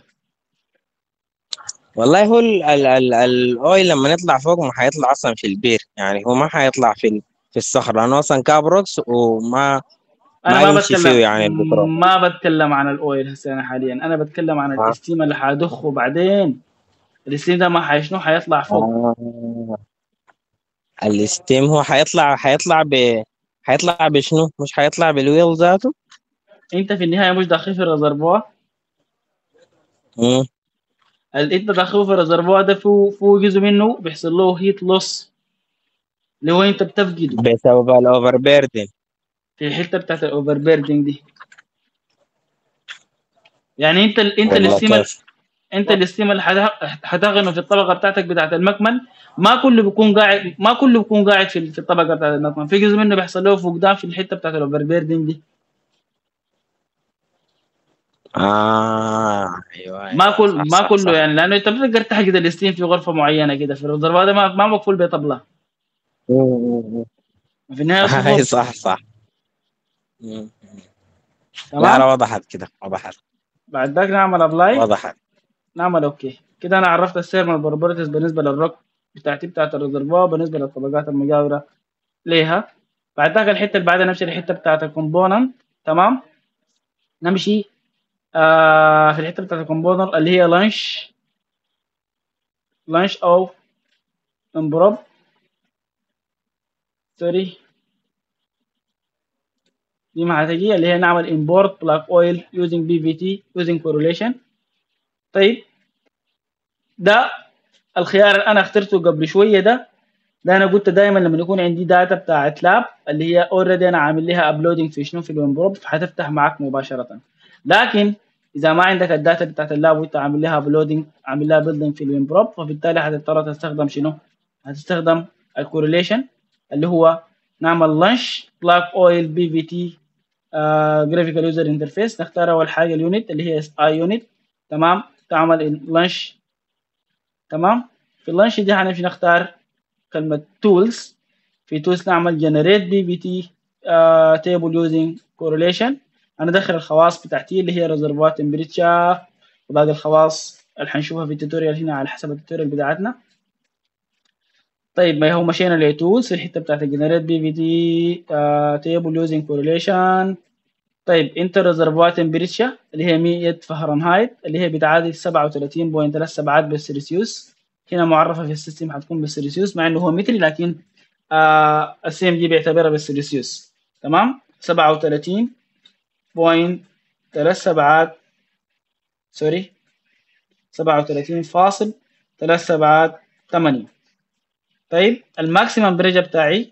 والله هو الاويل لما يطلع فوق ما حيطلع اصلا في البير، يعني هو ما حيطلع في الصخر، لانه اصلا كابروكس وما انا ما ما يمشي فيه بتكلم يعني البترول. ما بتكلم عن الاويل هسه، انا حاليا انا بتكلم عن آه. الاستيم اللي حادخه بعدين. الاستيم ده ما حيشنو حيطلع فوق. آه. الستيم هو حيطلع بشنو؟ مش حيطلع بالويل ذاته. انت في النهايه مش داخل في الريزرفوار، مم. انت داخل في الريزرفوار ده فوق جزء منه بيحصل له هيت لوس اللي هو انت بتفقده بسبب الاوفر بيردن. في الحته بتاعت الاوفر بيردنج دي. يعني انت والله الاستيم، كيف. انت الاستيم اللي حتغنه في الطبقه بتاعتك بتاعت المكمن، ما كله بيكون قاعد، ما كله بيكون قاعد في الطبقه بتاعت المكمن، في جزء منه بيحصل له فقدان في الحته بتاعت الاوفر بيردنج دي. ايوه ما ايوه، كل صح ما صح كله صح. يعني، لانه انت بتقدر تحقق الاستيم في غرفه معينه كده، في الريزرفوار ده ما مقفول بطبله، مم، مم، مم. في النهايه اي صفوف. صح صح. مم. لا لا، تمام. وضحت كده، وضحت. بعد ذاك نعمل ابلاي، وضحت. نعمل اوكي كده. انا عرفت السيرمال بروبرتيز بالنسبه للروك بتاعتي بتاعت الريزرفوار بالنسبه للطبقات المجاوره ليها. بعد ذاك الحته اللي بعدها نمشي الحته بتاعت الكومبوننت، تمام. نمشي في الحته بتاعت الكومبوننت اللي هي لانش او امبروب، سوري، دي مع هتجي اللي هي نعمل import black oil using BVT using correlation. طيب ده الخيار اللي انا اخترته قبل شويه ده انا قلت دائما لما يكون عندي داتا بتاعت لاب اللي هي اوريدي انا عامل لها ابلودنج في شنو في الوينبروب حتفتح معك مباشره. لكن اذا ما عندك الداتا بتاعت اللاب وانت عامل لها ابلودنج، عامل لها بيلدنج في الوينبروب، فبالتالي هتضطر تستخدم شنو؟ هتستخدم الكورليشن اللي هو نعمل لانش بلاك اويل بي في تي جرافيكال يوزر انترفيس. نختار اول حاجه اليونت اللي هي اس اي يونت، تمام. تعمل لانش، تمام. في اللانش دي هنمشي نختار كلمة tools. في tools نعمل generate dbt table using correlation. هندخل الخواص بتاعتي اللي هي reservoir temperature وباقي الخواص اللي حنشوفها في التوتوريال هنا على حسب التوتوريال بتاعتنا. طيب ما هو مشينا لتولز في الحتة بتاعت generate dbt table using correlation. طيب انت reservoir temperature اللي هي 100 فهرنهايت اللي هي بتعادل 37.37 بالسيلسيوس. هنا معرفة في السيستم حتكون بالسيلسيوس مع انه هو متري، لكن السي ام دي بيعتبرها بالسيلسيوس، تمام. 37.37، سوري، 37.378. طيب الماكسيمم بريجر بتاعي،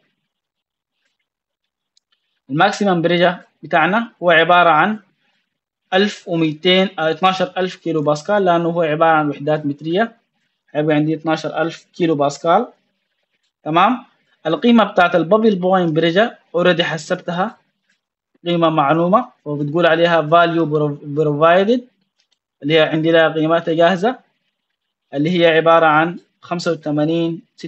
الماكسيمم بريجر بتاعنا هو عبارة عن 1200 12000 كيلو باسكال، لأنه هو عبارة عن وحدات مترية. هيبقى عندي 12000 كيلو باسكال، تمام. القيمة بتاعت البابل بوينت بريجر اوريدي حسبتها، قيمة معلومة وبتقول عليها value provided اللي هي عندي لها قيماتها جاهزة، اللي هي عبارة عن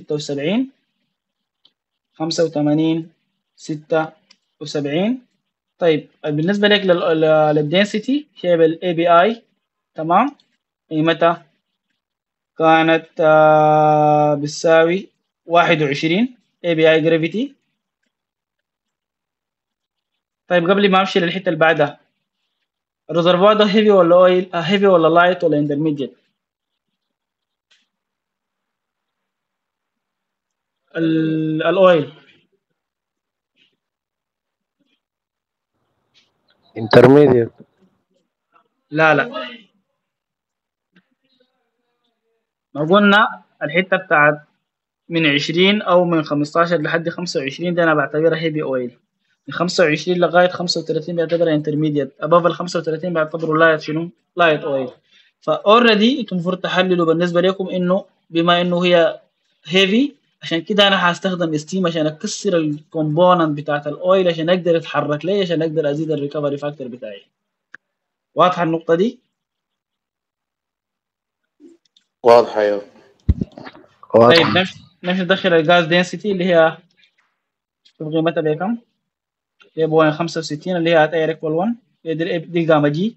85 76 طيب بالنسبة لك للدنسيتي هي بالاي بي اي، تمام، قيمتها كانت بتساوي 21 اي بي اي جرافيتي. طيب قبل ما امشي للحتة اللي بعدها، الريزرفوار ده هيفي ولا اويل، هيفي ولا لايت ولا انترميديت؟ الاويل. انترميديت. لا لا، ما قلنا الحتة بتاعت من 20 او من 15 لحد 25 ده انا بعتبرها هيفي اويل، من 25 لغايه 35 بعتبرها انترميديت، اباف ال 35 بعتبره لايت شنو؟ لايت اويل. فاوريدي انتم المفروض تحللوا بالنسبه لكم انه بما انه هي هيفي، عشان كده انا هستخدم ستيم عشان اكسر الكومبوننت بتاعت الاويل عشان اقدر اتحرك ليه، عشان اقدر ازيد الريكفري فاكتور بتاعي. واضحه النقطه دي؟ واضحة ايوه. طيب واضح. نمشي ندخل الجاز دنسيتي اللي هي شوف قيمتها بكم. هي 0.65 اللي هي اتاير ايكوال 1، هي دي جاما جي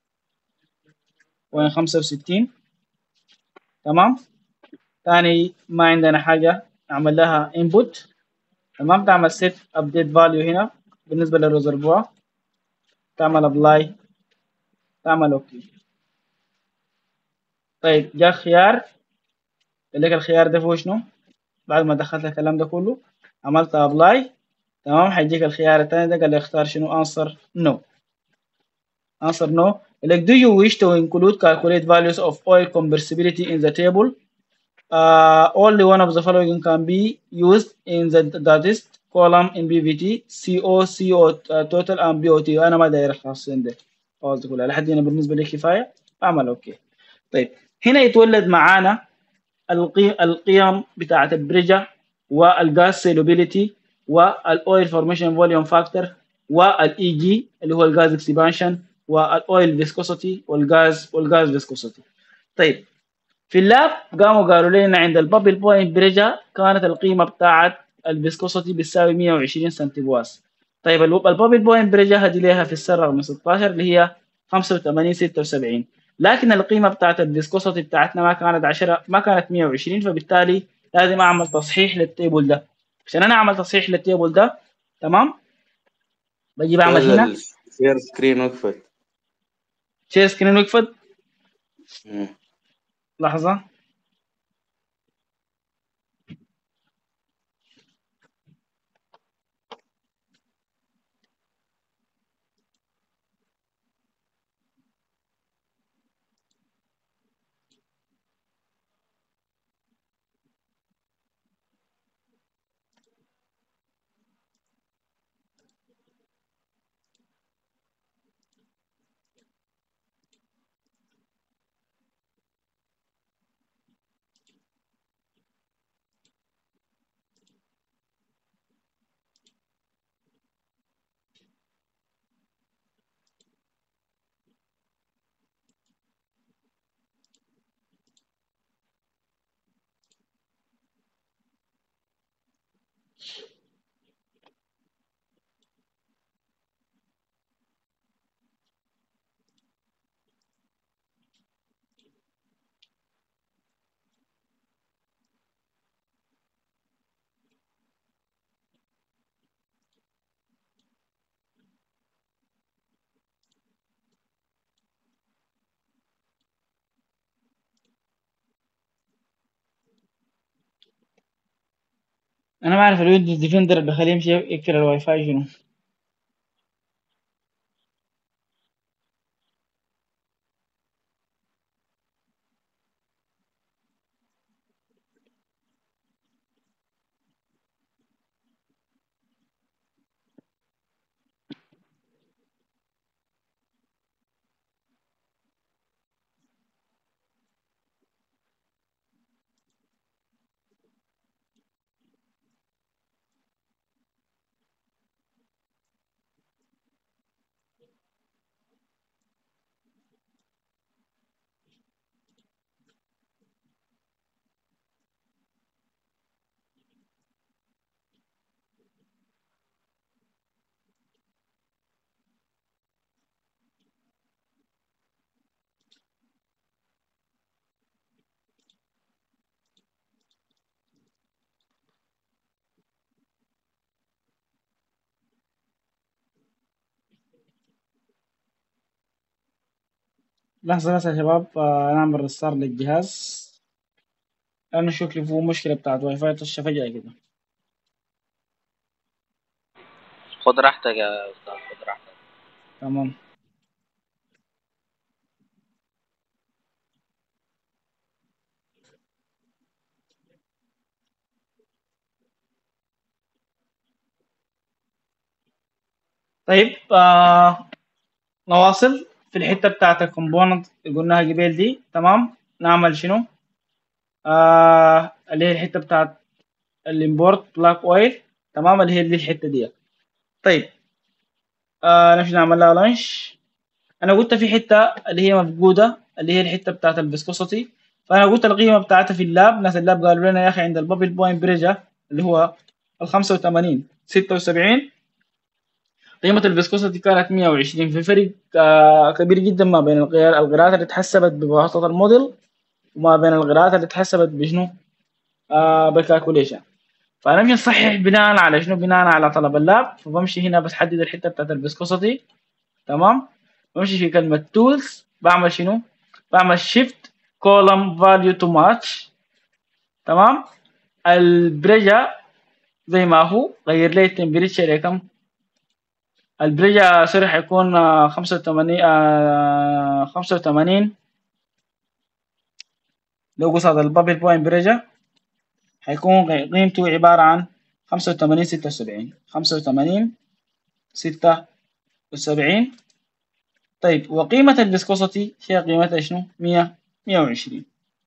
0.65. تمام. تاني ما عندنا حاجة نعمل لها input، تمام، تعمل set update value هنا بالنسبة للريزرفوار، تعمل apply، تعمل OK. طيب جاء خيار، قال لك الخيار ده فيه شنو؟ بعد ما دخلت الكلام ده كله عملت apply، تمام، هيجيك الخيار التاني ده قال لي اختار شنو؟ answer no. answer no. قال لك do you wish to include calculate values of oil compressibility in the table. Only one of the following can be used in the dentist column in BVT: CO total and BOT. أنا ما داير الخاصين ده قصدي كلها لحد هنا بالنسبة لي كفاية، أعمل أوكي. طيب هنا يتولد معانا القيم بتاعة البريجة والجاز سيلوبيليتي والاويل فورميشن فوليوم فاكتور والاي جي اللي هو الجاز اكسبانشن والاويل فيسكوسيتي والجاز فيسكوسيتي. طيب في اللاب قاموا قالوا لنا عند البابل بوينت بريجا كانت القيمة بتاعت الفيسكوسيتي بتساوي 120 سنتيبواس. طيب البابل بوينت بريجا هدي لها في السر رقم 16 اللي هي 85 76، لكن القيمة بتاعت الفيسكوسيتي بتاعتنا ما كانت 10، ما كانت 120، فبالتالي لازم اعمل تصحيح للتيبل ده. عشان انا اعمل تصحيح للتيبل ده، تمام، بجي بعمل ولا هنا الشير سكرين وقفت. شير سكرين ويكفد. مم. لحظة. انا ما اعرف الويندوز ديفندر اللي بخليه يمشي يقفل الواي فاي شنو. لحظة بس يا شباب، نعمل ريستار للجهاز لأنه شكلي فيه مشكلة بتاعت واي فاي طشة فجأة كده. خد راحتك يا استاذ، خد راحتك. تمام. طيب نواصل في الحتة بتاعت الكومبوننت اللي قلناها قبل دي. تمام. نعمل شنو؟ اللي هي الحتة بتاعت الامبورت بلاك اويل. تمام، اللي هي دي الحتة دي. طيب نمشي نعمل لها لانش. انا قلت في حته اللي هي مفقوده، اللي هي الحته بتاعت الفيسكوسيتي. فانا قلت القيمه بتاعتها في اللاب، ناس اللاب قالوا لنا يا اخي عند البابل بوينت بريجر اللي هو ال 85 76 قيمه الفيسكوسيتي كانت 120. في فرق كبير جدا ما بين القراءات اللي اتحسبت بواسطه الموديل وما بين القراءات اللي اتحسبت بشنو بكالكوليشن. فانا نمشي نصحح بناء على شنو؟ بناء على طلب اللاب. فبمشي هنا بحدد الحته بتاعت الفيسكوسيتي. تمام. بمشي في كلمة tools، بعمل شنو؟ بعمل shift column value to match. تمام. البريجا زي ما هو، غير لي التمبريتشر لكم. البريجا سوري حيكون 85 لو قصد البابل بوينت بريجا حيكون قيمته عبارة عن 85 76 85 76. طيب وقيمة الفيسكوسيتي هي قيمتها شنو؟ 120.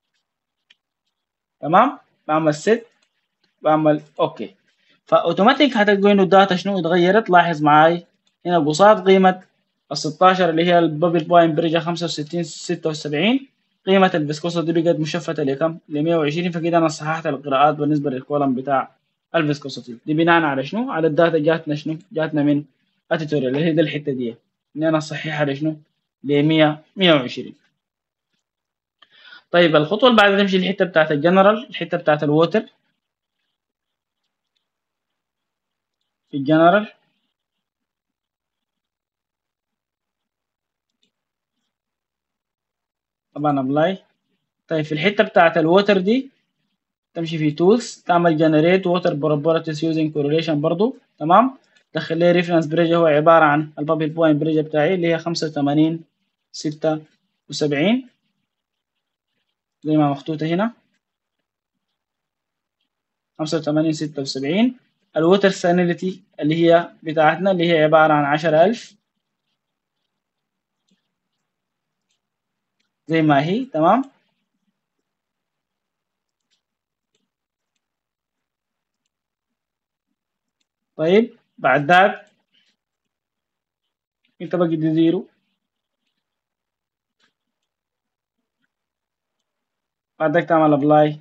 تمام. بعمل set، بعمل اوكي. فاوتوماتيك هتلقوا انه الداتا شنو اتغيرت. لاحظ معاي هنا قصاد قيمة ال 16 اللي هي البابل بوينت بريجا 65 76 قيمة الفيسكوسيتي دي بقت مشفتة لكم؟ ل 120. فكده انا صححت القراءات بالنسبة للكولم بتاع الفيسكوسيتي دي بناء على شنو؟ على الداتا جاتنا شنو؟ جاتنا من التوتوريال اللي هي دي الحتة دي ان انا اصححها لشنو؟ ل 120. طيب الخطوة اللي بعدها تمشي الحتة بتاعت الجنرال، الحتة بتاعت الووتر. في الجنرال طبعا ابلاي. طيب في الحته بتاعت الووتر دي تمشي في تولز، تعمل جنريت ووتر probabilities using correlation برضو. تمام. دخل لي ريفرنس بريجا هو عباره عن البابل بوينت بريجا بتاعي اللي هي 85 76 زي ما مخطوطه هنا 85 76. الووتر سانيليتي اللي هي بتاعتنا اللي هي عباره عن 10000 زي ما هي. تمام. طيب بعد ذاك انت بقي دي زيرو. بعد ذاك تعمل ابلاي.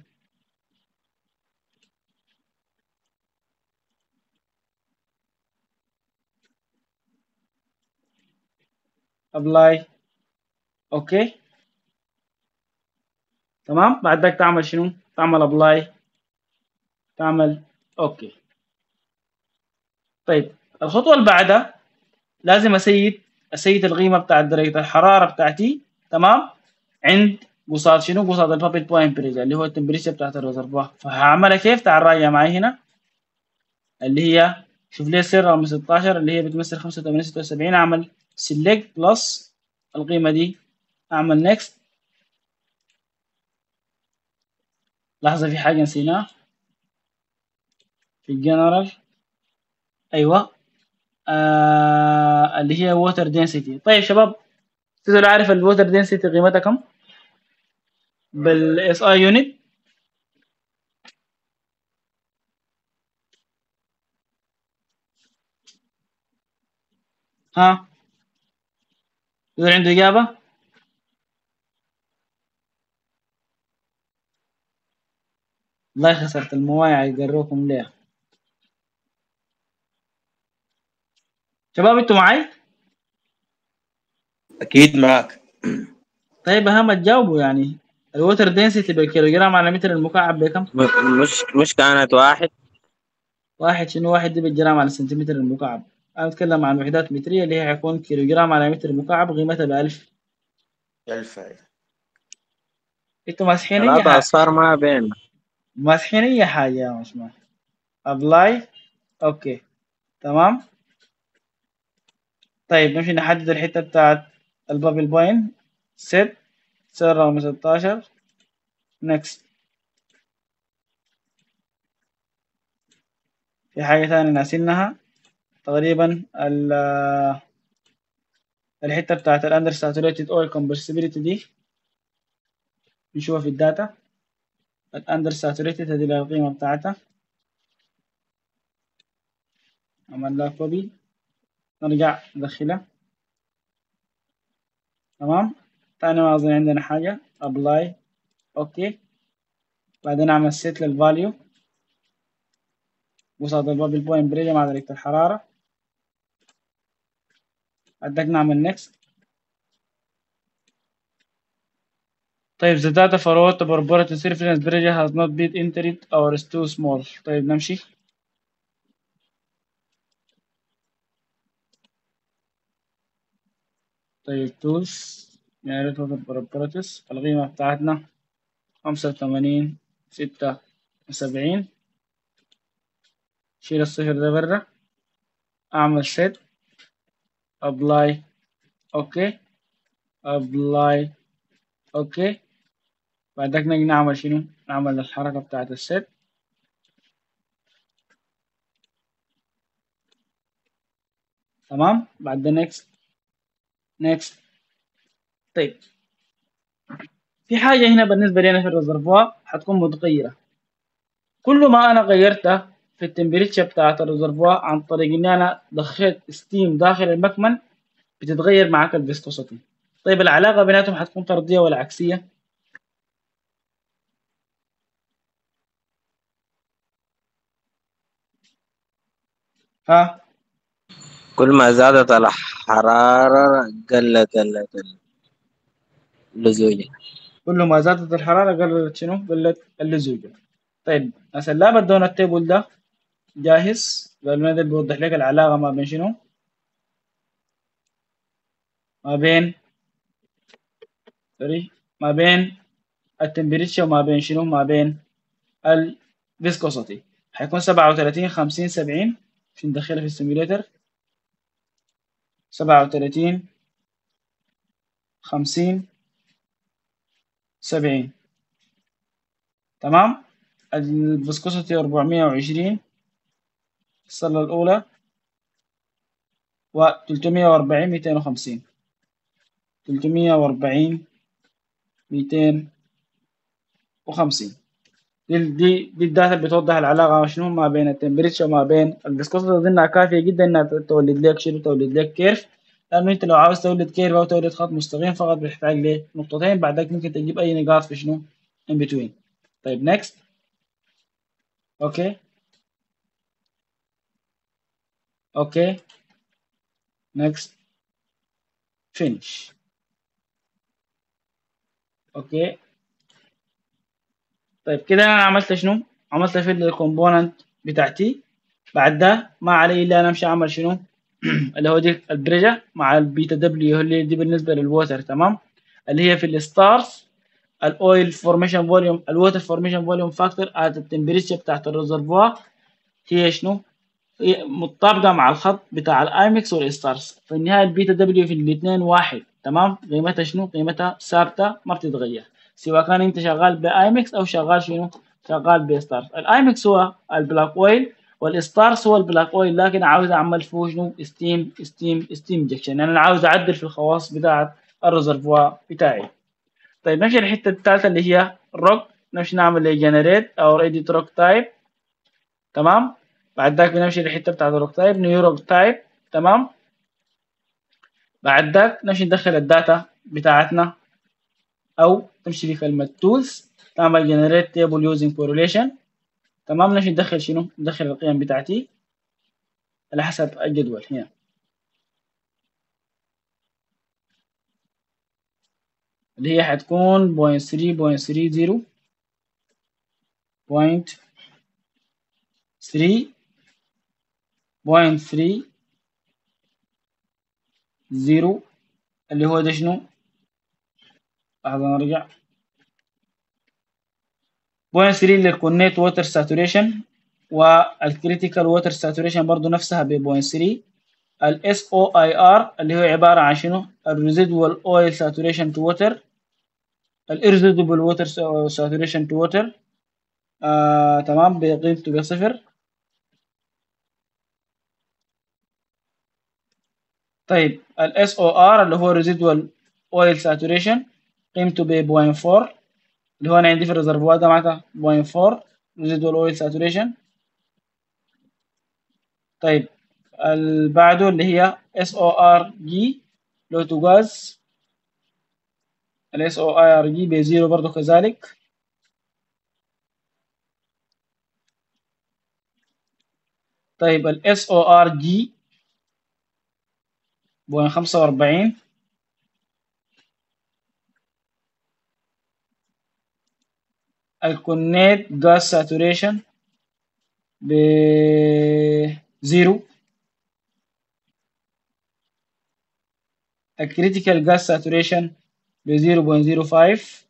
ابلاي اوكي. تمام. بعد ذاك تعمل شنو؟ تعمل ابلاي، تعمل اوكي. طيب الخطوه اللي بعدها لازم اسيد القيمه بتاعت درجه الحراره بتاعتي. تمام. عند قصاد شنو؟ قصاد البابل بوينت بريجر اللي هو التمبريتشر بتاعت الريزرفوار. فهعملها كيف؟ تعال راجع معي هنا اللي هي شوف لي السر رقم 16 اللي هي بتمثل 85 76. اعمل سيلكت بلس القيمه دي، اعمل نيكست. لحظه في حاجه نسيناها في الجنرال. ايوه اللي هي ووتر دينسيتي. طيب شباب تقدروا عارف الووتر دينسيتي قيمتها كم بالاس اي يونت؟ ها تقدر عنده اجابه؟ والله خسرت الموايع يقروكم ليه. شباب انتوا معي؟ اكيد معك. طيب اهم تجاوبوا يعني. الووتر دينسيتي بالكيلوجرام على متر المكعب بكم؟ مش كانت واحد. واحد شنو؟ واحد دي بالجرام على سنتيمتر المكعب. انا اتكلم عن وحدات متريه اللي هي حيكون كيلوجرام على متر مكعب قيمتها ب1000. الفاعل. انتوا ماسحين اي ثلاثة حاجة، أصفار ما بين. ماسحين اي حاجة يا مسمار. ابلاي. اوكي تمام. طيب نمشي نحدد الحتة بتاعت البابل بوينت. سيت سير رقم 16. نكست. في حاجة تانية ناسينها تقريبا، الحتة بتاعت الاندر ساتوريتد اويل كومبرسيبيليتي دي نشوفها في الداتا. الاندر ساتوريتد هذه القيمة بتاعتها، عمل لها كوبي، نرجع ندخلها. تمام. تاني ما أظن عندنا حاجة. ابلاي. اوكي. بعدين اعمل سيت للفاليو قصاد البابل بوينت بريجة مع درجة الحرارة. بعدك نعمل نكست. طيب the data for what the purported reference pressure has not been entered or is too small. طيب نمشي. طيب tools يعني total properties القيمة بتاعتنا 85 76. شيل الصفر ده برا. اعمل set apply. اوكي. apply. اوكي. بعدك نجي نعمل شنو؟ نعمل الحركة بتاعت الست. تمام. بعد next. next. طيب في حاجة هنا بالنسبة لنا في الريزرفوار حتكون متغيرة. كل ما أنا غيرتها في التمبريتشر بتاعت الريزرفوار عن طريق إني أنا دخلت ستيم داخل المكمن بتتغير معاك الفيسكوسيتي. طيب العلاقة بيناتهم حتكون طردية ولا عكسية؟ ها؟ كل ما زادت الحرارة قلت اللزوجة. كل ما زادت الحرارة قلت شنو؟ قلت اللزوجة. طيب هسه لا بدون التيبل ده جاهز لأنه ده بيوضح لك العلاقة ما بين شنو؟ ما بين ما بين التمبريتشر وما بين شنو؟ ما بين الفيسكوسيتي. هيكون 37 50 70 عشان ندخلها في السيميوليتر. 37 50 70. تمام. الفيسكوسيتي 420 الصلة الأولى و 340 250. 340 250. دي الداتا اللي بتوضح العلاقة شنو ما بين التمبريتشر وما بين الفيسكوسيتي. أظنها كافية جدا إنها تولد لك شنو؟ تولد لك كيرف. لأنه أنت لو عاوز تولد كيرف أو تولد خط مستقيم فقط بتحتاج لنقطتين. بعدك ممكن تجيب أي نقاط في شنو؟ in between. طيب next. أوكي. أوكي. next. finish. أوكي. طيب كده أنا عملت شنو؟ عملت في الكومبوننت بتاعتي. بعد ده ما علي إلا أنا أمشي أعمل شنو؟ اللي هو دي البريجة مع البيتا دبليو اللي دي بالنسبة للووتر. تمام. اللي هي في الستارز الاويل فورميشن فوليوم الووتر فورميشن فوليوم فاكتور ات التمبريتشر بتاعت الريزرفوار هي شنو؟ هي متطابقة مع الخط بتاع الايمكس والستارز. في النهاية البيتا دبليو في الاثنين واحد. تمام. قيمتها شنو؟ قيمتها ثابتة ما بتتغير سواء كان انت شغال بايمكس او شغال شنو؟ شغال بستارز. الايمكس هو البلاك اويل والستارز هو البلاك اويل، لكن عاوز اعمل فيه شنو؟ ستيم انجكشن. يعني انا عاوز اعدل في الخواص بتاعت الريزرفوار بتاعي. طيب نمشي الحتة الثالثة اللي هي روك. نمشي نعمل جنريت او edit روك تايب. تمام. بعد ذاك بنمشي للحتة بتاعت الروك تايب نيو روك تايب. تمام. بعد ذاك نمشي ندخل الداتا بتاعتنا او تمشي في كلمة تولز تعمل generate table using correlation. تمام. نمشي ندخل شنو؟ ندخل القيم بتاعتي على حسب الجدول هنا. اللي هي حتكون 0.3.30 0.3 اللي هو ده شنو؟ لحظة نرجع. بوينت 3 للكونيت ووتر ساتوريشن، والكريتيكال ووتر ساتوريشن برضو نفسها ببوينت 3. الاس او اي ار اللي هو عبارة عن شنو؟ الريزيدوال اويل ساتوريشن تو ووتر، الارزيدوال ووتر ساتوريشن تو ووتر، تمام، بقيمته بصفر. طيب الاس او ار اللي هو ريزيدوال اويل ساتوريشن قيمته ب 0.4، اللي هو انا عندي في الريزرفوار ده معناتها 0.4 ريزيدوال اويل ساتوريشن. طيب اللي بعده اللي هي اس او ار جي لو تو جاز، الاس او اي ار جي بزيرو برضه كذلك. طيب الاس او ار جي 0.45. الكونيت جاز ساتوريشن بزيرو. الكريتيكال جاز ساتوريشن ب 0.05.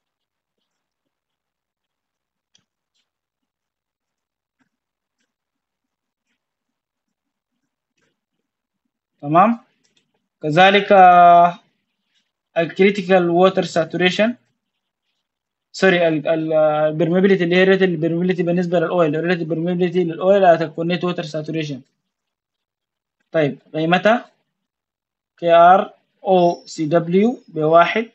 تمام. كذلك الكريتيكال ووتر ساتوريشن، سوري، البرميبيليتي اللي هي ريت البرميبيليتي بالنسبه للاويل، ريت البرميبيليتي للاويل على الكونيت ووتر ساتوريشن. طيب قيمتها كي ار او سي دبليو بواحد.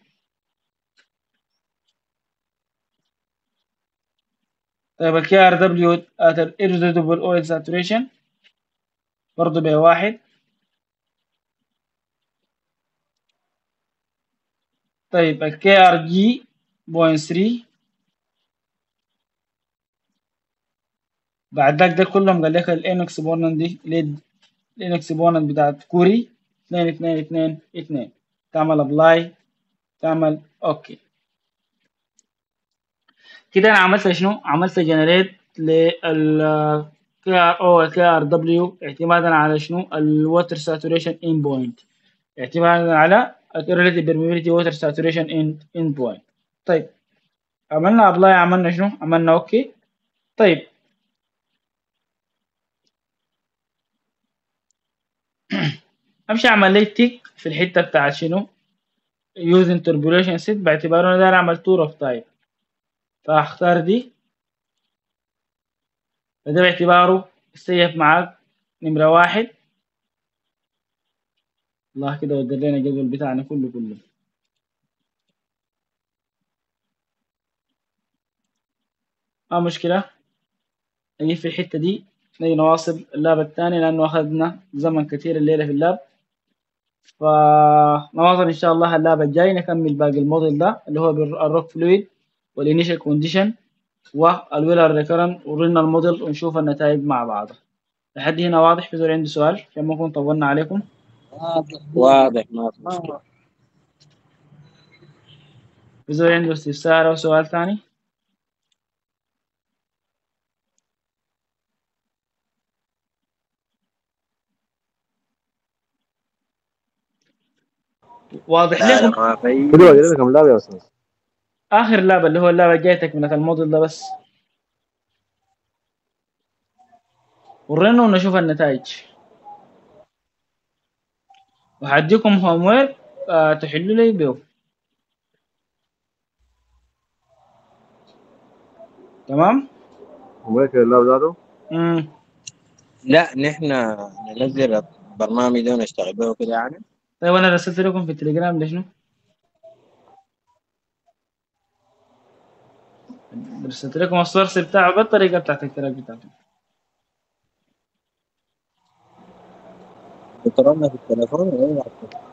طيب الكي ار دبليو at irreducible oil saturation برضه بواحد. طيب الكي ار جي 0.3. بعد ذاك ده كلهم قال لك الان اكسبوننت دي الان اكسبوننت بتاعت كوري 2 2 2 2. تعمل ابلاي، تعمل اوكي. كده انا عملت شنو؟ عملت جنريت لل كي ار او والكي ار دبليو اعتمادا على شنو؟ الووتر ساتوريشن ان بوينت، اعتمادا على الريليتيف بيرميبيليتي ووتر ساتوريشن ان بوينت. طيب عملنا ابلاي، عملنا شنو؟ عملنا اوكي. طيب امشي اعمل لي تيك في الحته بتاعت شنو؟ using turbulation set، باعتباره انا داير اعمل tour of type، فاختار دي. فده باعتباره السيف معاك نمرة واحد. الله كده ودر لنا الجدول بتاعنا كله. ما مشكلة، نجي في الحتة دي نجي نواصل اللاب الثاني لأنه أخذنا زمن كثير الليلة في اللاب. فنواصل إن شاء الله اللاب الجاي نكمل باقي الموديل ده اللي هو الروك فلويد والإنيشال كونديشن والويلر ريكرن ورينا الموديل ونشوف النتائج مع بعض. لحد هنا واضح؟ في زول عنده سؤال عشان ما نكون طولنا عليكم؟ واضح، ما في مشكلة. في زول عنده استفسار أو سؤال ثاني؟ واضح لا لكم؟ ما في. كده وجدنا كم لعبة يا أستاذ؟ آخر لعبة اللي هو اللعبة الجاية تكملة الموديل ده بس، ورينا ونشوف النتائج. وهديكم هوم وير تحلوا لي بيه. تمام؟ ومالك اللعبة ذاته؟ لا نحن ننزل البرنامج ده ونشتغل به كده يعني. طيب أنا رسلت لكم في التليجرام ده شنو؟ رسلت لكم السورس بتاعه بالطريقة بتاعت الكراك بتاعته. بترن في التليفون ولا